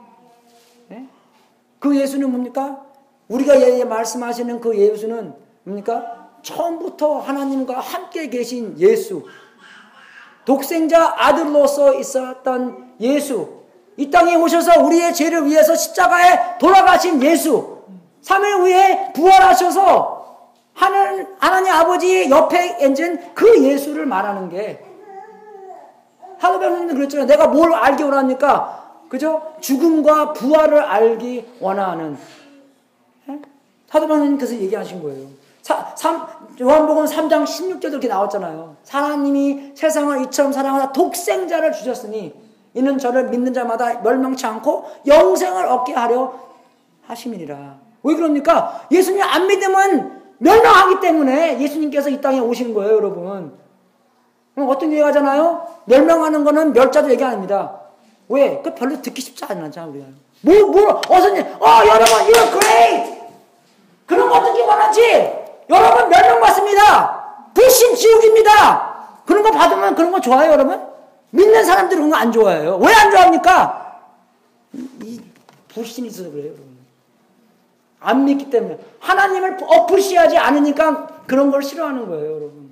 그 예수는 뭡니까? 우리가 예, 말씀하시는 그 예수는 뭡니까? 처음부터 하나님과 함께 계신 예수, 독생자 아들로서 있었던 예수, 이 땅에 오셔서 우리의 죄를 위해서 십자가에 돌아가신 예수, 삼 일 후에 부활하셔서 하나님, 하나님 아버지 옆에 앉은 그 예수를 말하는 게, 하도 변호사님도 그랬잖아요. 내가 뭘 알기 원합니까? 그죠? 죽음과 부활을 알기 원하는. 사도 바울님께서 얘기하신 거예요. 사, 삼, 요한복음 삼 장 십육 절도 이렇게 나왔잖아요. 하나님이 세상을 이처럼 사랑하사 독생자를 주셨으니 이는 저를 믿는 자마다 멸망치 않고 영생을 얻게 하려 하심이니라. 왜 그럽니까? 예수님 안 믿으면 멸망하기 때문에 예수님께서 이 땅에 오신 거예요, 여러분. 어떤 교회 가잖아요? 멸망하는 거는 멸자도 얘기 안 합니다. 왜? 그 별로 듣기 쉽지 않잖아요, 우리가. 뭐, 뭐, 어서님, 어, 여러분, you're great! 그런 거 듣기 원하지? 여러분, 멸망받습니다! 불신 지옥입니다! 그런 거 받으면 그런 거 좋아요, 여러분? 믿는 사람들은 그런 거 안 좋아해요. 왜 안 좋아합니까? 이 불신이 있어서 그래요, 여러분. 안 믿기 때문에. 하나님을 어프시하지 않으니까 그런 걸 싫어하는 거예요, 여러분.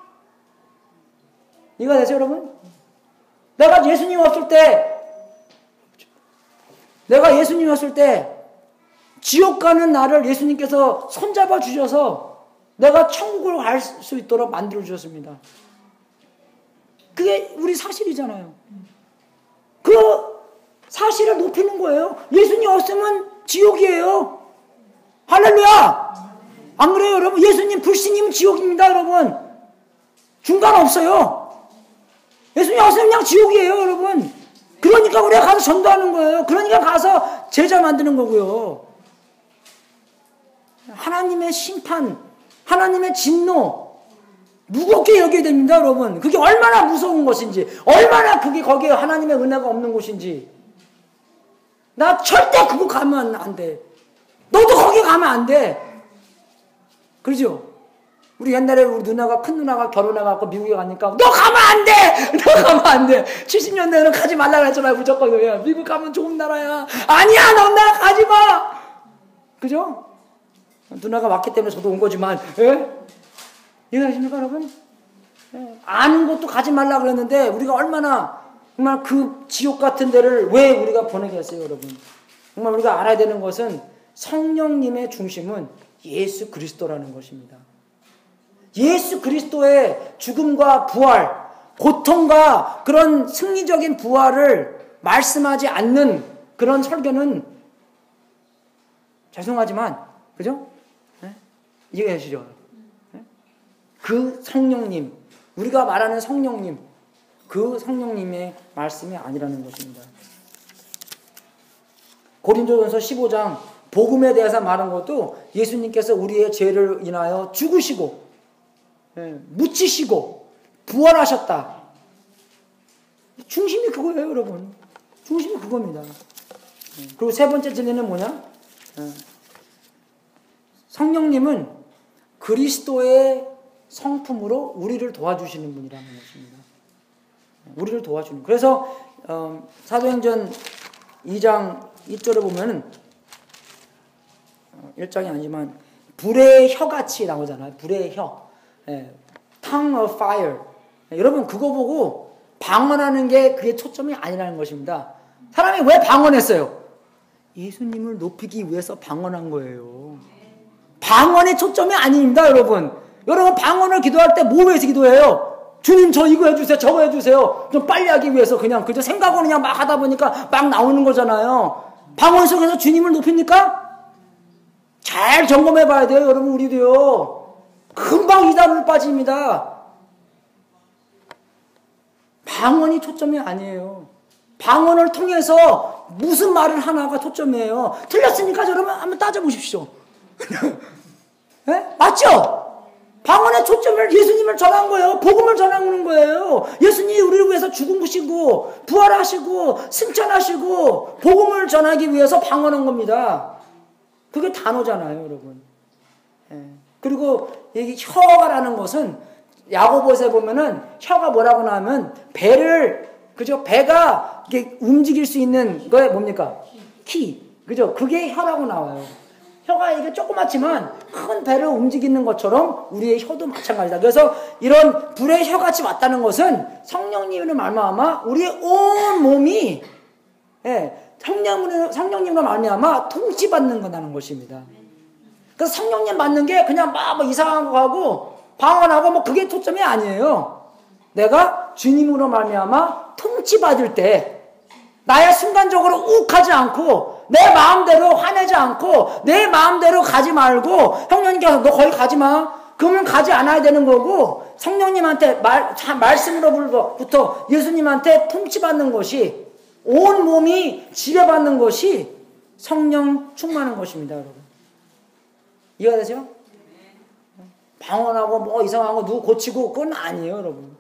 이거 되세요, 여러분? 내가 예수님 없을 때, 내가 예수님 없을 때, 지옥 가는 나를 예수님께서 손잡아 주셔서 내가 천국을 갈 수 있도록 만들어 주셨습니다. 그게 우리 사실이잖아요. 그 사실을 높이는 거예요. 예수님 없으면 지옥이에요. 할렐루야! 안 그래요, 여러분? 예수님 불신이면 지옥입니다, 여러분. 중간 없어요. 예수님 없으면 그냥 지옥이에요, 여러분. 그러니까 우리가 가서 전도하는 거예요. 그러니까 가서 제자 만드는 거고요. 하나님의 심판, 하나님의 진노, 무겁게 여겨야 됩니다, 여러분. 그게 얼마나 무서운 것인지, 얼마나 그게 거기에 하나님의 은혜가 없는 곳인지. 나 절대 그거 가면 안 돼. 너도 거기 가면 안 돼. 그러죠? 우리 옛날에 우리 누나가, 큰 누나가 결혼해갖고 미국에 가니까, 너 가면 안 돼! 너 가면 안 돼! 칠십 년대에는 가지 말라 그랬잖아요, 무조건. 야, 미국 가면 좋은 나라야. 아니야, 너 나 가지 마! 그죠? 누나가 왔기 때문에 저도 온 거지만, 예? 이해하십니까, 여러분? 예. 아는 것도 가지 말라 그랬는데, 우리가 얼마나, 정말 그 지옥 같은 데를 왜 우리가 보내게 했어요, 여러분? 정말 우리가 알아야 되는 것은 성령님의 중심은 예수 그리스도라는 것입니다. 예수 그리스도의 죽음과 부활, 고통과 그런 승리적인 부활을 말씀하지 않는 그런 설교는 죄송하지만, 그죠? 네? 이해하시죠? 네? 그 성령님, 우리가 말하는 성령님, 그 성령님의 말씀이 아니라는 것입니다. 고린도전서 십오 장 복음에 대해서 말한 것도 예수님께서 우리의 죄를 인하여 죽으시고, 예, 묻히시고 부활하셨다. 중심이 그거예요, 여러분. 중심이 그겁니다. 예, 그리고 세 번째 진리는 뭐냐? 예, 성령님은 그리스도의 성품으로 우리를 도와주시는 분이라는 것입니다. 우리를 도와주는. 그래서 어, 사도행전 이 장 일 절에 보면은 일 장이 아니지만 불의 혀같이 나오잖아요. 불의 혀. 예, tongue of fire. 예, 여러분 그거 보고 방언하는 게 그게 초점이 아니라는 것입니다. 사람이 왜 방언했어요? 예수님을 높이기 위해서 방언한 거예요. 방언의 초점이 아닙니다, 여러분. 여러분 방언을 기도할 때 뭐 위해서 기도해요? 주님 저 이거 해주세요, 저거 해주세요. 좀 빨리 하기 위해서 그냥 그저 생각으로 그냥 막 하다 보니까 막 나오는 거잖아요. 방언 속에서 주님을 높입니까? 잘 점검해 봐야 돼요, 여러분. 우리도요. 금방 이단으로 빠집니다. 방언이 초점이 아니에요. 방언을 통해서 무슨 말을 하나가 초점이에요. 틀렸으니까 여러분 한번 따져보십시오. 네? 맞죠? 방언의 초점을 예수님을 전한 거예요. 복음을 전하는 거예요. 예수님이 우리를 위해서 죽으시고 부활하시고 승천하시고 복음을 전하기 위해서 방언한 겁니다. 그게 단어잖아요, 여러분. 예. 그리고 여기 혀가라는 것은 야고보서에 보면은 혀가 뭐라고 나오면 배를, 그죠? 배가 이렇게 움직일 수 있는 거에 뭡니까? 키. 그죠? 그게 혀라고 나와요. 혀가 이게 조그맣지만 큰 배를 움직이는 것처럼 우리의 혀도 마찬가지다. 그래서 이런 불의 혀같이 왔다는 것은 성령님으로 말미암아 우리의 온 몸이, 예, 성령으로, 성령님으로 말미암아 통치받는 거라는 것입니다. 그래서 성령님 받는 게 그냥 막 뭐 이상한 거 하고 방언하고 뭐 그게 초점이 아니에요. 내가 주님으로 말미암아 통치받을 때 나의 순간적으로 욱하지 않고 내 마음대로 화내지 않고 내 마음대로 가지 말고 성령님께서 너 거기 가지 마. 그러면 가지 않아야 되는 거고 성령님한테 말, 말씀으로부터 예수님한테 통치받는 것이, 온 몸이 지배받는 것이 성령 충만한 것입니다, 여러분. 이해가 되세요? 방언하고 뭐 이상한 거 누구 고치고 그건 아니에요, 여러분.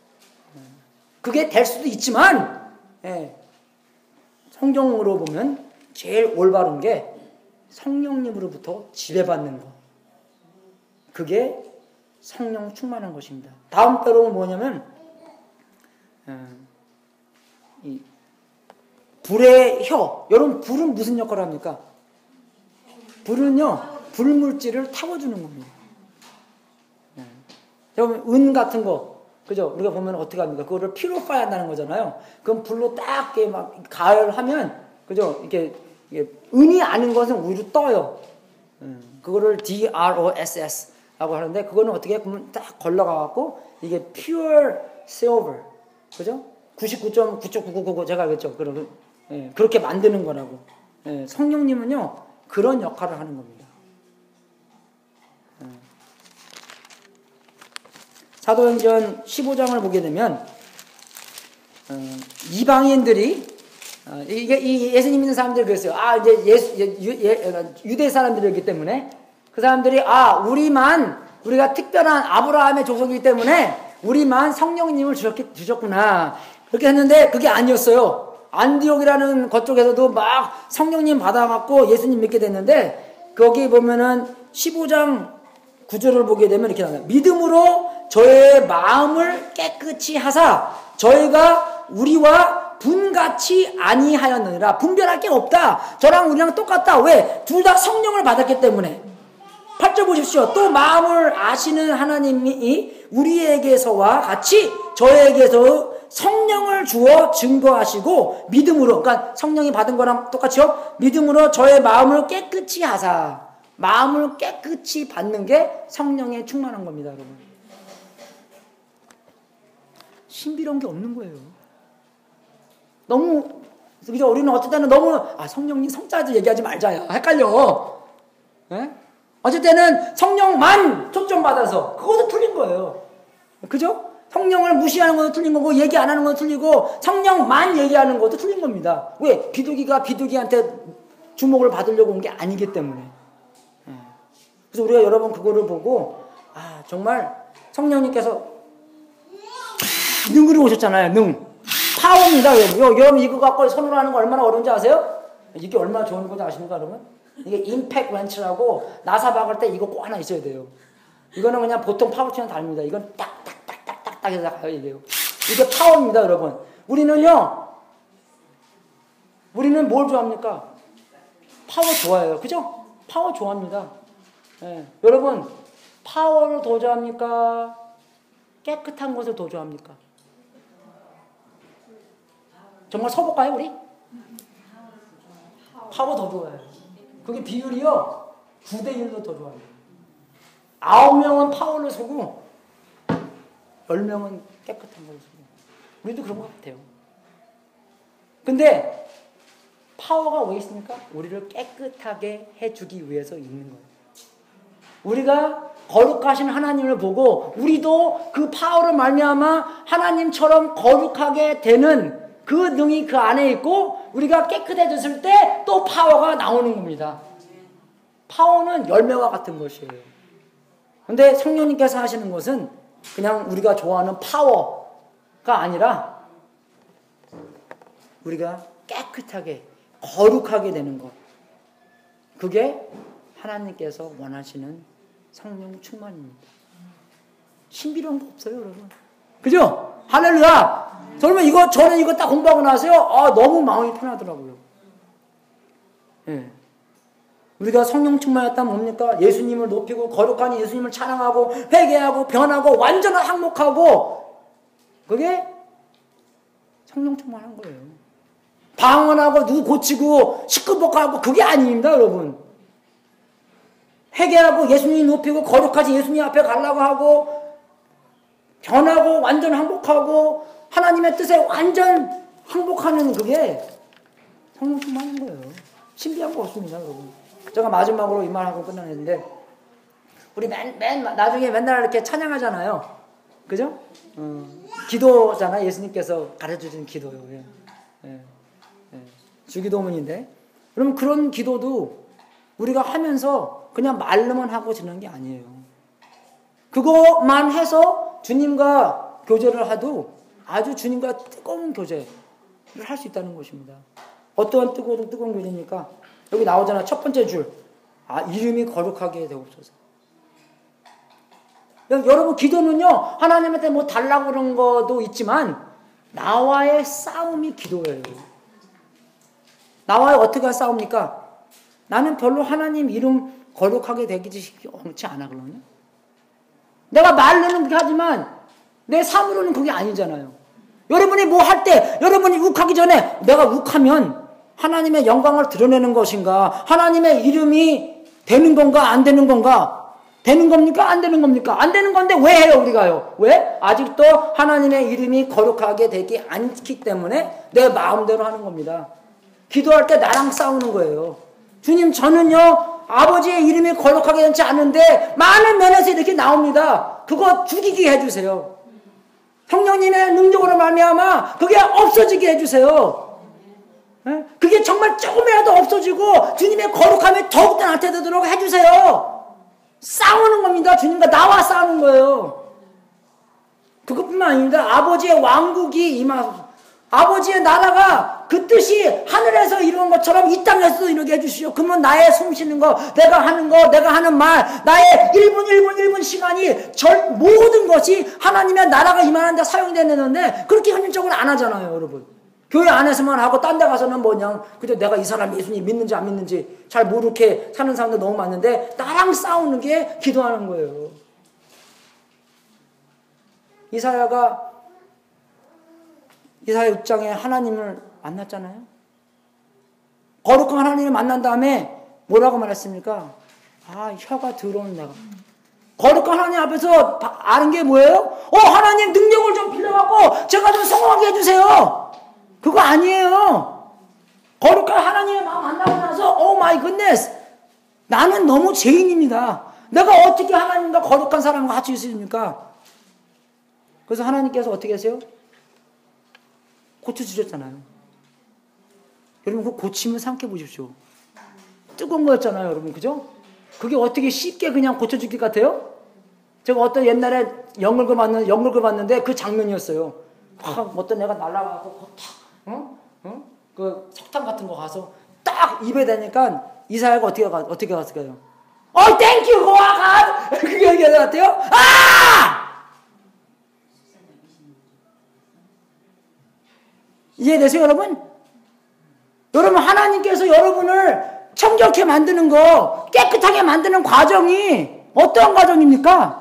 그게 될 수도 있지만, 예, 성경으로 보면 제일 올바른 게 성령님으로부터 지배받는 것. 그게 성령 충만한 것입니다. 다음 배로는 뭐냐면 음, 이 불의 혀. 여러분 불은 무슨 역할을 합니까? 불은요 불물질을 타워주는 겁니다. 여러분 은 같은 거 그죠? 우리가 보면 어떻게 합니까? 그거를 피로파이 한다는 거잖아요. 그럼 불로 딱 이렇게 막 가열하면 그죠? 이게, 이게 은이 아닌 것은 오히려 떠요. 음, 그거를 디 알 오 에스 에스 라고 하는데 그거는 어떻게 보면 딱 걸러가갖고 이게 pure silver 그죠? 구십구 점 구구구구 제가 알겠죠? 그러, 예, 그렇게 만드는 거라고. 예, 성령님은요 그런 역할을 하는 겁니다. 예. 사도행전 십오 장을 보게 되면 어, 이방인들이 어, 이게 이 예수님 믿는 사람들이 그랬어요. 아 이제 예수 유, 예, 유대 사람들이기 때문에 그 사람들이 아 우리만 우리가 특별한 아브라함의 조상이기 때문에 우리만 성령님을 주셨, 주셨구나 그렇게 했는데 그게 아니었어요. 안디옥이라는 것 쪽에서도 막 성령님 받아갖고 예수님 믿게 됐는데 거기 보면은 십오 장 구 절을 보게 되면 이렇게 나와요. 믿음으로 저의 마음을 깨끗이 하사 저희가 우리와 분같이 아니하였느니라. 분별할 게 없다. 저랑 우리랑 똑같다. 왜? 둘 다 성령을 받았기 때문에. 팔 절 보십시오. 또 마음을 아시는 하나님이 우리에게서와 같이 저에게서 성령을 주어 증거하시고 믿음으로 그러니까 성령이 받은 거랑 똑같이요. 믿음으로 저의 마음을 깨끗이 하사 마음을 깨끗이 받는 게 성령에 충만한 겁니다. 여러분. 신비로운 게 없는 거예요. 너무 그죠? 우리는 어떨 때는 너무 아 성령님 성자도 얘기하지 말자야 헷갈려. 예? 어쩔 때는 성령만 초점 받아서 그것도 틀린 거예요. 그죠? 성령을 무시하는 것도 틀린 거고 얘기 안 하는 것도 틀리고 성령만 얘기하는 것도 틀린 겁니다. 왜? 비둘기가 비둘기한테 주목을 받으려고 온 게 아니기 때문에. 그래서 우리가 여러분 그거를 보고 아 정말 성령님께서 능으로 오셨잖아요. 능. 파워입니다. 여러분. 여러분 이거 갖고 손으로 하는 거 얼마나 어려운지 아세요? 이게 얼마나 좋은 건지 아십니까 여러분? 이게 임팩트 렌치라고 나사 박을 때 이거 꼭 하나 있어야 돼요. 이거는 그냥 보통 파워치는 다릅니다. 이건 딱딱딱딱딱딱 해서 가요 이게요. 이게 파워입니다 여러분. 우리는요. 우리는 뭘 좋아합니까? 파워 좋아해요. 그죠? 파워 좋아합니다. 예. 여러분 파워를 더 좋아합니까? 깨끗한 것을 더 좋아합니까? 정말 서볼까요 우리? 파워 더 좋아해요. 그게 비율이요 구 대 일로 더 좋아해요. 아홉 명은 파워를 쓰고 열 명은 깨끗한 걸 쓰고 우리도 그런 것 같아요. 근데 파워가 왜 있습니까? 우리를 깨끗하게 해주기 위해서 있는 거예요. 우리가 거룩하신 하나님을 보고 우리도 그 파워를 말미암아 하나님처럼 거룩하게 되는 그 능이 그 안에 있고 우리가 깨끗해졌을 때 또 파워가 나오는 겁니다. 파워는 열매와 같은 것이에요. 근데 성령님께서 하시는 것은 그냥 우리가 좋아하는 파워가 아니라 우리가 깨끗하게 거룩하게 되는 것. 그게 하나님께서 원하시는 성령 충만입니다. 신비로운 거 없어요, 여러분. 그죠? 할렐루야! 그러면 이거, 저는 이거 딱 공부하고 나서요, 아, 너무 마음이 편하더라고요. 예. 우리가 성령 충만했다면 뭡니까? 예수님을 높이고, 거룩한 예수님을 찬양하고, 회개하고, 변하고, 완전한 항목하고, 그게 성령 충만한 거예요. 방언하고, 누구 고치고, 시끌벅하고, 그게 아닙니다, 여러분. 회개하고 예수님 높이고 거룩하지 예수님 앞에 가려고 하고 변하고 완전 항복하고 하나님의 뜻에 완전 항복하는 그게 성령 충만한 거예요. 신비한 거 없습니다, 여러분. 제가 마지막으로 이 말하고 끝나는데 우리 맨, 맨 나중에 맨날 이렇게 찬양하잖아요. 그죠? 어, 기도잖아. 예수님께서 가르쳐주신 기도요. 예. 예. 예. 주기도문인데 그럼 그런 기도도 우리가 하면서 그냥 말로만 하고 지는 게 아니에요. 그것만 해서 주님과 교제를 해도 아주 주님과 뜨거운 교제를 할 수 있다는 것입니다. 어떠한 뜨거운 뜨거운 글입니까? 여기 나오잖아. 첫 번째 줄. 아, 이름이 거룩하게 되옵소서. 여러분, 기도는요, 하나님한테 뭐 달라고 그런 것도 있지만, 나와의 싸움이 기도예요. 나와의 어떻게 싸웁니까? 나는 별로 하나님 이름 거룩하게 되기 옳지 않아, 그러면. 내가 말로는 그렇게 하지만, 내 삶으로는 그게 아니잖아요. 여러분이 뭐 할 때, 여러분이 욱하기 전에, 내가 욱하면, 하나님의 영광을 드러내는 것인가? 하나님의 이름이 되는 건가? 안 되는 건가? 되는 겁니까? 안 되는 겁니까? 안 되는 건데 왜 해요, 우리가요? 왜? 아직도 하나님의 이름이 거룩하게 되지 않기 때문에 내 마음대로 하는 겁니다. 기도할 때 나랑 싸우는 거예요. 주님, 저는요, 아버지의 이름이 거룩하게 되지 않은데 많은 면에서 이렇게 나옵니다. 그거 죽이게 해주세요. 성령님의 능력으로 말미암아 그게 없어지게 해주세요. 그게 정말 조금이라도 없어지고 주님의 거룩함이 더욱더 나타나도록 해주세요. 싸우는 겁니다. 주님과 나와 싸우는 거예요. 그것뿐만 아닙니다. 아버지의 왕국이 임하, 아버지의 나라가 그 뜻이 하늘에서 이루는 것처럼 이 땅에서도 이루게 해주시오. 그러면 나의 숨 쉬는 거, 내가 하는 거, 내가 하는 말, 나의 일 분 일 분 일 분 시간이 절 모든 것이 하나님의 나라가 임하는 데 사용되는데 그렇게 현실적으로 안 하잖아요, 여러분. 교회 안에서만 하고 딴 데 가서는 뭐냐, 그저 내가 이 사람 예수님 믿는지 안 믿는지 잘 모르게 사는 사람들 너무 많은데 나랑 싸우는 게 기도하는 거예요. 이사야가 이사야 육 장에 하나님을 만났잖아요. 거룩한 하나님을 만난 다음에 뭐라고 말했습니까? 아, 혀가 더러운 내가. 거룩한 하나님 앞에서 아는 게 뭐예요? 어, 하나님 능력을 좀 빌려갖고 제가 좀 성공하게 해주세요. 그거 아니에요. 거룩한 하나님의 마음 만나고 나서 오 마이 굿네스, 나는 너무 죄인입니다. 내가 어떻게 하나님과 거룩한 사람과 같이 있습니까? 그래서 하나님께서 어떻게 하세요? 고쳐주셨잖아요. 여러분, 그 고침을 생각해 보십시오. 뜨거운 거였잖아요, 여러분. 그죠? 그게 어떻게 쉽게 그냥 고쳐줄 것 같아요? 제가 어떤 옛날에 연극을 봤는데, 연극을 봤는데 그 장면이었어요. 막 어떤 애가 날아가고 탁, 어? 어? 그 석탄 같은 거 가서 딱 입에 대니까 이사야가 어떻게 가, 어떻게 갔을까요? 어, 땡큐, 고아, 가! 그게 얘기하는 것 같아요? 아! 이해되세요, 여러분? 여러분, 하나님께서 여러분을 청결케 만드는 거, 깨끗하게 만드는 과정이 어떤 과정입니까?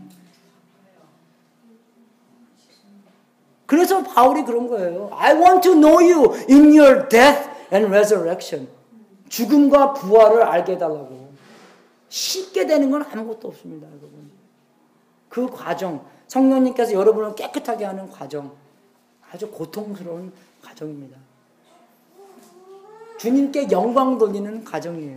그래서 바울이 그런 거예요. I want to know you in your death and resurrection. 죽음과 부활을 알게 해달라고. 쉽게 되는 건 아무것도 없습니다, 여러분. 그 과정, 성령님께서 여러분을 깨끗하게 하는 과정, 아주 고통스러운 과정입니다. 주님께 영광 돌리는 과정이에요.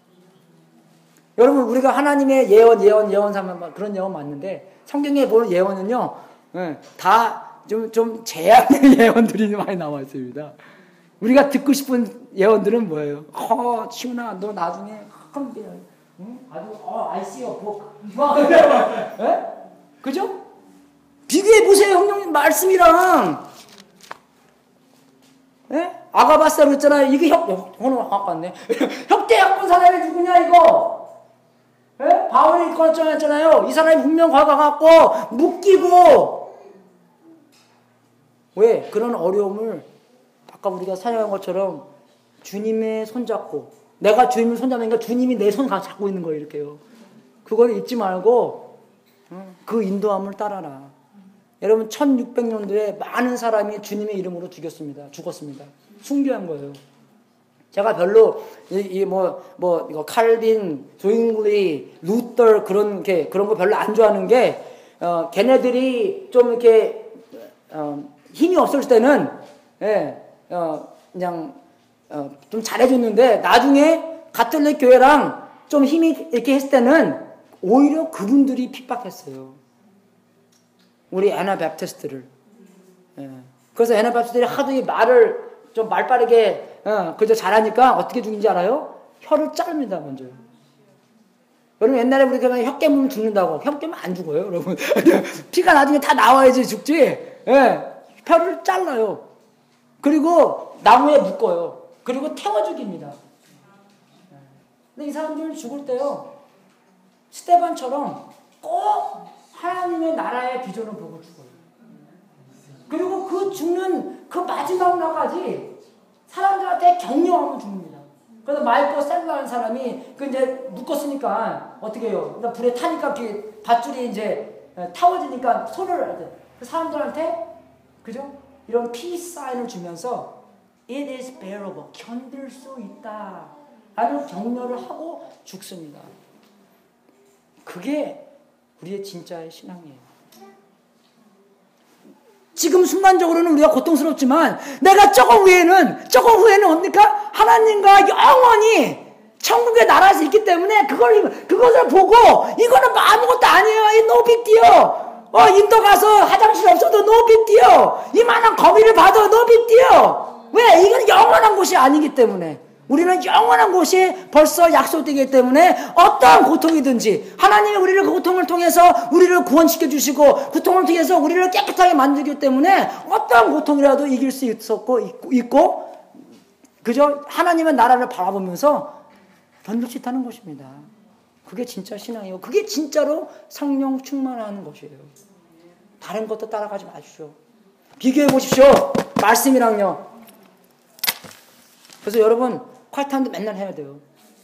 여러분, 우리가 하나님의 예언, 예언, 예언 삼아 그런 예언 맞는데 성경에 보는 예언은요, 다 좀, 좀 제한의 예언들이 많이 나와 있습니다. 우리가 듣고 싶은 예언들은 뭐예요? 어, 시훈아, 너 나중에 응? 아주 어, I see a book. 예? 그죠? 비교해 보세요, 형님 말씀이랑. 예? 아가바스로 있잖아요. 이게 혁, 오늘 아까 왔네. 혁대학군 사람이 누구냐, 이거? 예? 바울이 꺼냈잖아요. 이 사람이 분명 과거 갖고 묶이고. 왜? 그런 어려움을 아까 우리가 사용한 것처럼 주님의 손잡고, 내가 주님을 손잡으니까 주님이 내 손 잡고 있는 거예요, 이렇게요. 그걸 잊지 말고 그 인도함을 따라라. 여러분, 천육백 년도에 많은 사람이 주님의 이름으로 죽였습니다. 죽었습니다. 순교한 거예요. 제가 별로 이, 이 뭐, 뭐 이거 칼빈, 조잉글리, 루터 그런 게 그런 거 별로 안 좋아하는 게 어, 걔네들이 좀 이렇게 어, 힘이 없을 때는 예, 어, 그냥 어, 좀 잘해줬는데 나중에 가톨릭 교회랑 좀 힘이 이렇게 했을 때는 오히려 그분들이 핍박했어요. 우리 애나바프티스트를. 예. 그래서 애나바프티스트들이 하도 이 말을 좀 말빠르게 어, 그저 잘하니까 어떻게 죽인지 알아요? 혀를 자릅니다, 먼저. 여러분, 옛날에 우리 그냥 혀 깨물면 죽는다고. 혀 깨면 안 죽어요, 여러분. 피가 나중에 다 나와야지 죽지. 예. 혀를 잘라요. 그리고 나무에 묶어요. 그리고 태워 죽입니다. 근데 이 사람들 죽을 때요, 스테반처럼 꼭 하나님의 나라의 비전을 보고 죽어요. 그리고 그 죽는 그 마지막 날까지 사람들한테 격려하면 죽습니다. 그래서 마이커 셀라라는 사람이 그 이제 묶었으니까 어떻게 해요? 그러니까 불에 타니까 밧줄이 이제 타워지니까 손을 그 사람들한테 그죠? 이런 피스 사인을 주면서 It is bearable. 견딜 수 있다. 라는 격려를 하고 죽습니다. 그게 우리의 진짜의 신앙이에요. 지금 순간적으로는 우리가 고통스럽지만 내가 저거 후에는 저거 후에는 뭡니까? 하나님과 영원히 천국의 나라에서 있기 때문에 그걸 그것을 보고 이거는 뭐 아무것도 아니에요. 이 no big deal. 어 인도 가서 화장실 없어도 no big deal. 이만한 거미를 봐도 no big deal. 왜? 이건 영원한 곳이 아니기 때문에. 우리는 영원한 곳이 벌써 약속되기 때문에 어떠한 고통이든지 하나님이 우리를 그 고통을 통해서 우리를 구원시켜 주시고 고통을 통해서 우리를 깨끗하게 만들기 때문에 어떠한 고통이라도 이길 수 있었고 있고, 있고 그저 하나님의 나라를 바라보면서 견딜 수 있다는 것입니다. 그게 진짜 신앙이에요. 그게 진짜로 성령 충만하는 것이에요. 다른 것도 따라가지 마십시오. 비교해 보십시오. 말씀이랑요. 그래서 여러분 ኳ이트타임도 맨날 해야 돼요.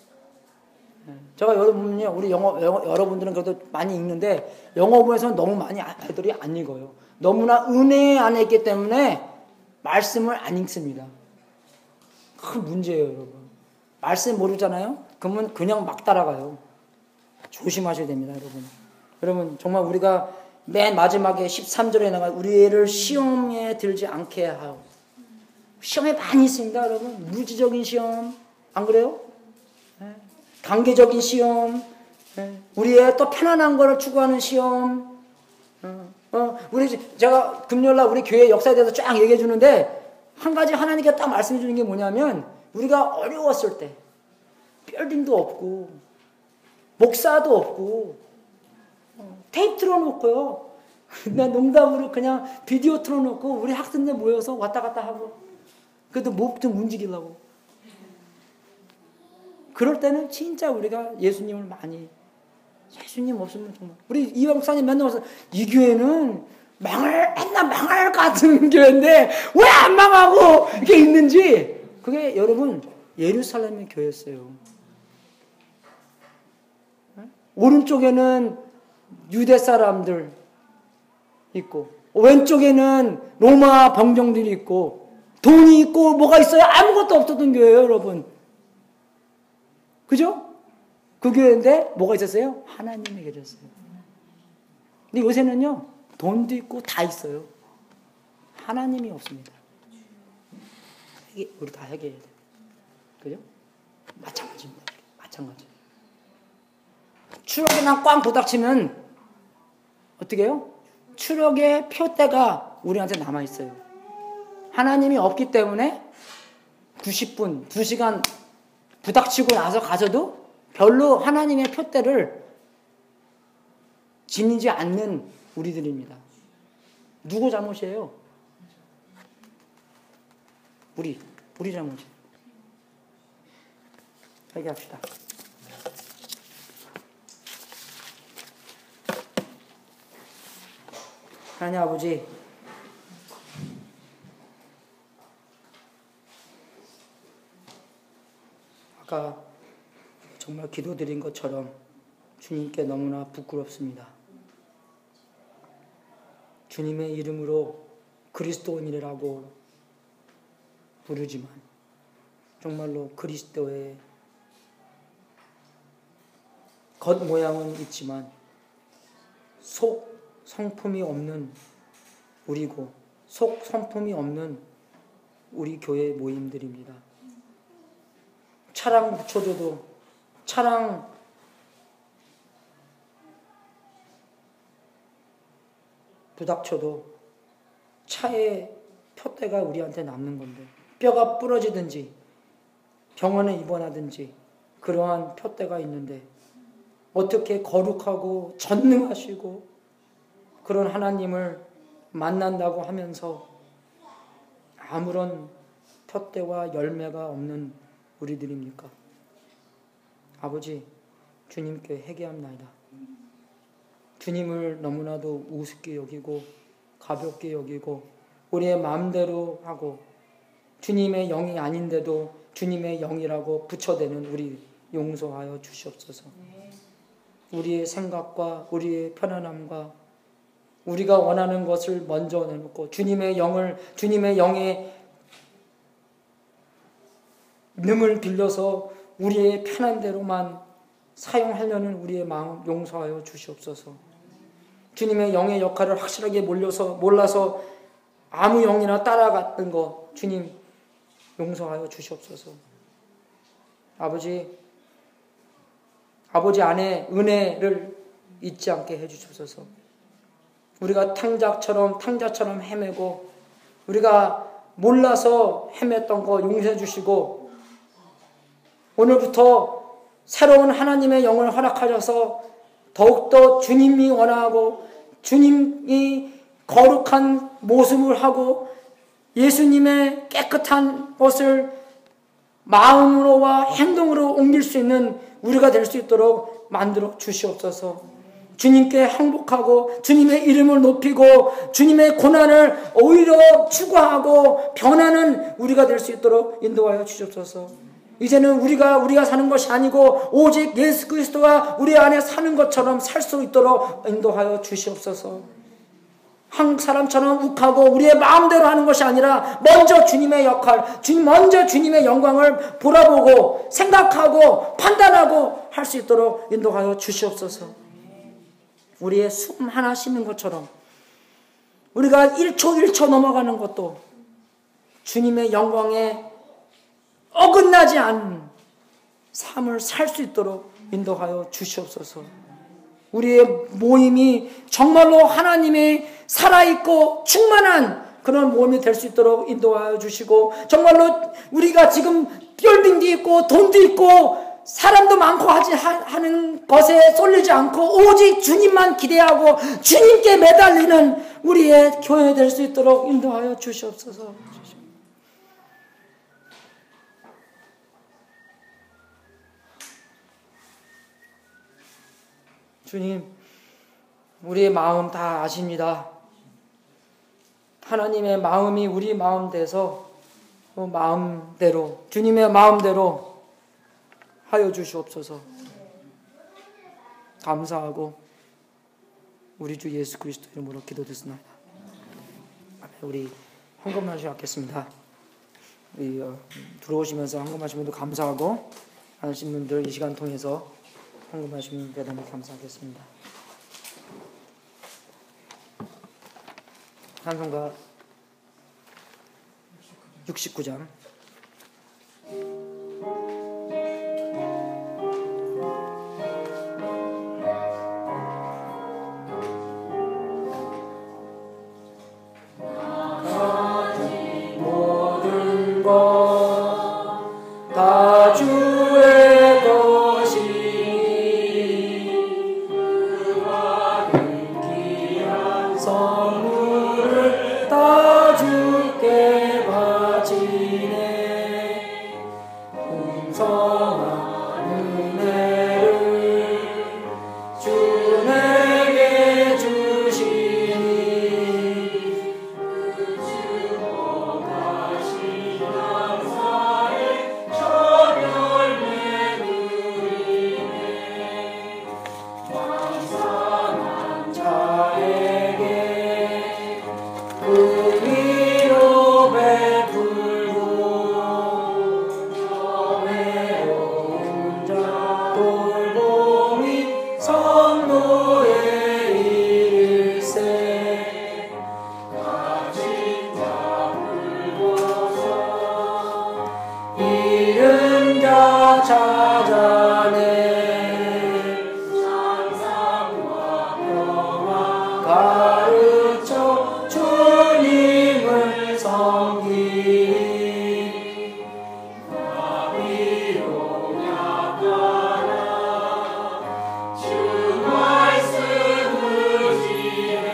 제가 여러분요, 우리 영어, 영어 여러분들은 그래도 많이 읽는데 영어부에서는 너무 많이 애들이 안 읽어요. 너무나 은혜 안에 있기 때문에 말씀을 안 읽습니다. 큰 문제예요, 여러분. 말씀 모르잖아요? 그러면 그냥 막 따라가요. 조심하셔야 됩니다, 여러분. 여러분 정말 우리가 맨 마지막에 십삼 절에 나가 우리를 시험에 들지 않게 하고. 시험에 많이 있습니다, 여러분. 물질적인 시험, 안 그래요? 네. 관계적인 시험, 네. 우리의 또 편안한 거를 추구하는 시험. 어, 어, 우리 제가 금요일날 우리 교회 역사에 대해서 쫙 얘기해 주는데 한 가지 하나님께 딱 말씀해 주는 게 뭐냐면 우리가 어려웠을 때 빌딩도 없고 목사도 없고 어, 테이프 틀어놓고요. 나 농담으로 그냥 비디오 틀어놓고 우리 학생들 모여서 왔다 갔다 하고. 그래도 목 좀 움직이려고. 그럴 때는 진짜 우리가 예수님을 많이, 예수님 없으면 정말. 우리 이왕 목사님 맨날 와서 이 교회는 망할, 맨날 망할 같은 교회인데 왜 안 망하고 이렇게 있는지. 그게 여러분 예루살렘의 교회였어요. 오른쪽에는 유대 사람들 있고 왼쪽에는 로마 병정들이 있고 돈이 있고 뭐가 있어요? 아무것도 없었던 교회예요, 여러분. 그죠? 그 교회인데 뭐가 있었어요? 하나님이 계셨어요. 근데 요새는요, 돈도 있고 다 있어요. 하나님이 없습니다. 이게 우리 다 해결해야 돼요. 그죠? 마찬가지입니다. 마찬가지. 추력이나 꽝 부닥치면 어떻게 해요? 추력의 표대가 우리한테 남아있어요. 하나님이 없기 때문에 구십 분, 두 시간 부닥치고 나서 가서도 별로 하나님의 표대를 지니지 않는 우리들입니다. 누구 잘못이에요? 우리, 우리 잘못이에요. 얘기합시다. 하나님 아버지, 아까 정말 기도드린 것처럼 주님께 너무나 부끄럽습니다. 주님의 이름으로 그리스도인이라고 부르지만 정말로 그리스도의 겉모양은 있지만 속 성품이 없는 우리고 속 성품이 없는 우리 교회 모임들입니다. 차랑 붙여줘도 차랑 부닥쳐도 차의 표대가 우리한테 남는 건데 뼈가 부러지든지 병원에 입원하든지 그러한 표대가 있는데 어떻게 거룩하고 전능하시고 그런 하나님을 만난다고 하면서 아무런 푯대와 열매가 없는 우리들입니까? 아버지, 주님께 회개합나이다. 주님을 너무나도 우습게 여기고 가볍게 여기고 우리의 마음대로 하고 주님의 영이 아닌데도 주님의 영이라고 붙여대는 우리 용서하여 주시옵소서. 우리의 생각과 우리의 편안함과 우리가 원하는 것을 먼저 내놓고 주님의 영을 주님의 영의 능을 빌려서 우리의 편한 대로만 사용하려는 우리의 마음 용서하여 주시옵소서. 주님의 영의 역할을 확실하게 몰려서 몰라서 아무 영이나 따라갔던 거 주님 용서하여 주시옵소서. 아버지, 아버지 안에 은혜를 잊지 않게 해주시옵소서. 우리가 탕자처럼 탕자처럼 헤매고 우리가 몰라서 헤맸던 거 용서해 주시고 오늘부터 새로운 하나님의 영을 허락하셔서 더욱더 주님이 원하고 주님이 거룩한 모습을 하고 예수님의 깨끗한 것을 마음으로와 행동으로 옮길 수 있는 우리가 될 수 있도록 만들어 주시옵소서. 주님께 항복하고 주님의 이름을 높이고 주님의 고난을 오히려 추구하고 변하는 우리가 될 수 있도록 인도하여 주시옵소서. 이제는 우리가 우리가 사는 것이 아니고 오직 예수 그리스도가 우리 안에 사는 것처럼 살 수 있도록 인도하여 주시옵소서. 한 사람처럼 욱하고 우리의 마음대로 하는 것이 아니라 먼저 주님의 역할, 주님 먼저 주님의 영광을 보라보고 생각하고 판단하고 할 수 있도록 인도하여 주시옵소서. 우리의 숨 하나 쉬는 것처럼 우리가 일 초 일 초 넘어가는 것도 주님의 영광에 어긋나지 않은 삶을 살 수 있도록 인도하여 주시옵소서. 우리의 모임이 정말로 하나님의 살아있고 충만한 그런 모임이 될 수 있도록 인도하여 주시고 정말로 우리가 지금 빌딩도 있고 돈도 있고 사람도 많고 하지, 하는 것에 쏠리지 않고 오직 주님만 기대하고 주님께 매달리는 우리의 교회 될 수 있도록 인도하여 주시옵소서. 주님, 우리의 마음 다 아십니다. 하나님의 마음이 우리 마음 돼서 마음대로 주님의 마음대로 하여 주시옵소서. 감사하고 우리 주 예수 그리스도 이름으로 기도드렸습니다. 우리 헌금 마시고 갖겠습니다. 우리 어, 들어오시면서 헌금 하신 분들 감사하고 안 하신 분들 이 시간 통해서 헌금 하시면 대단히 감사하겠습니다. 찬송가 육십구 장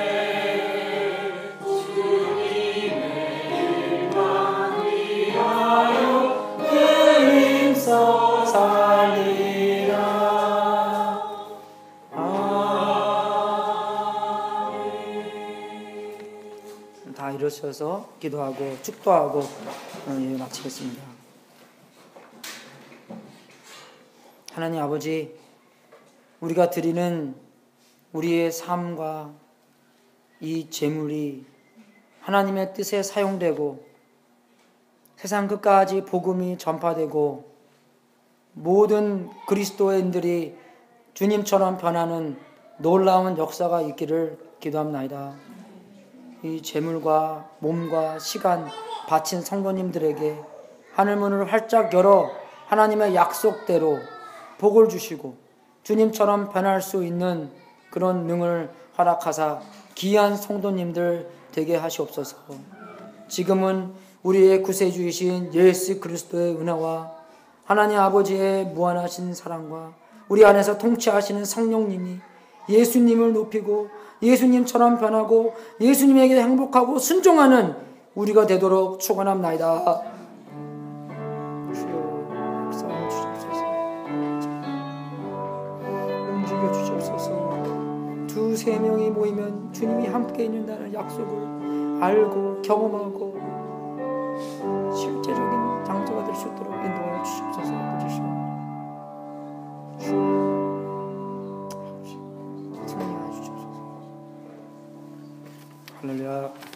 주님의 일만 위하여
주옵소서. 기도하고 축도하고 예, 마치겠습니다. 하나님 아버지, 우리가 드리는 우리의 삶과 이 재물이 하나님의 뜻에 사용되고 세상 끝까지 복음이 전파되고 모든 그리스도인들이 주님처럼 변하는 놀라운 역사가 있기를 기도합나이다. 이 재물과 몸과 시간 바친 성도님들에게 하늘문을 활짝 열어 하나님의 약속대로 복을 주시고 주님처럼 변할 수 있는 그런 능을 허락하사 귀한 성도님들 되게 하시옵소서. 지금은 우리의 구세주이신 예수 그리스도의 은혜와 하나님 아버지의 무한하신 사랑과 우리 안에서 통치하시는 성령님이 예수님을 높이고 예수님처럼 변하고 예수님에게 행복하고 순종하는 우리가 되도록 축원합나이다. 주여 역사하여 주시옵소서. 움직여 주시옵소서. 두세 명이 모이면 주님이 함께 있는다는 약속을 알고 경험하고 실제적인 장소가 될 수 있도록 인도하여 주시옵소서. 주여 승리하여 주시옵소서. 할렐루야.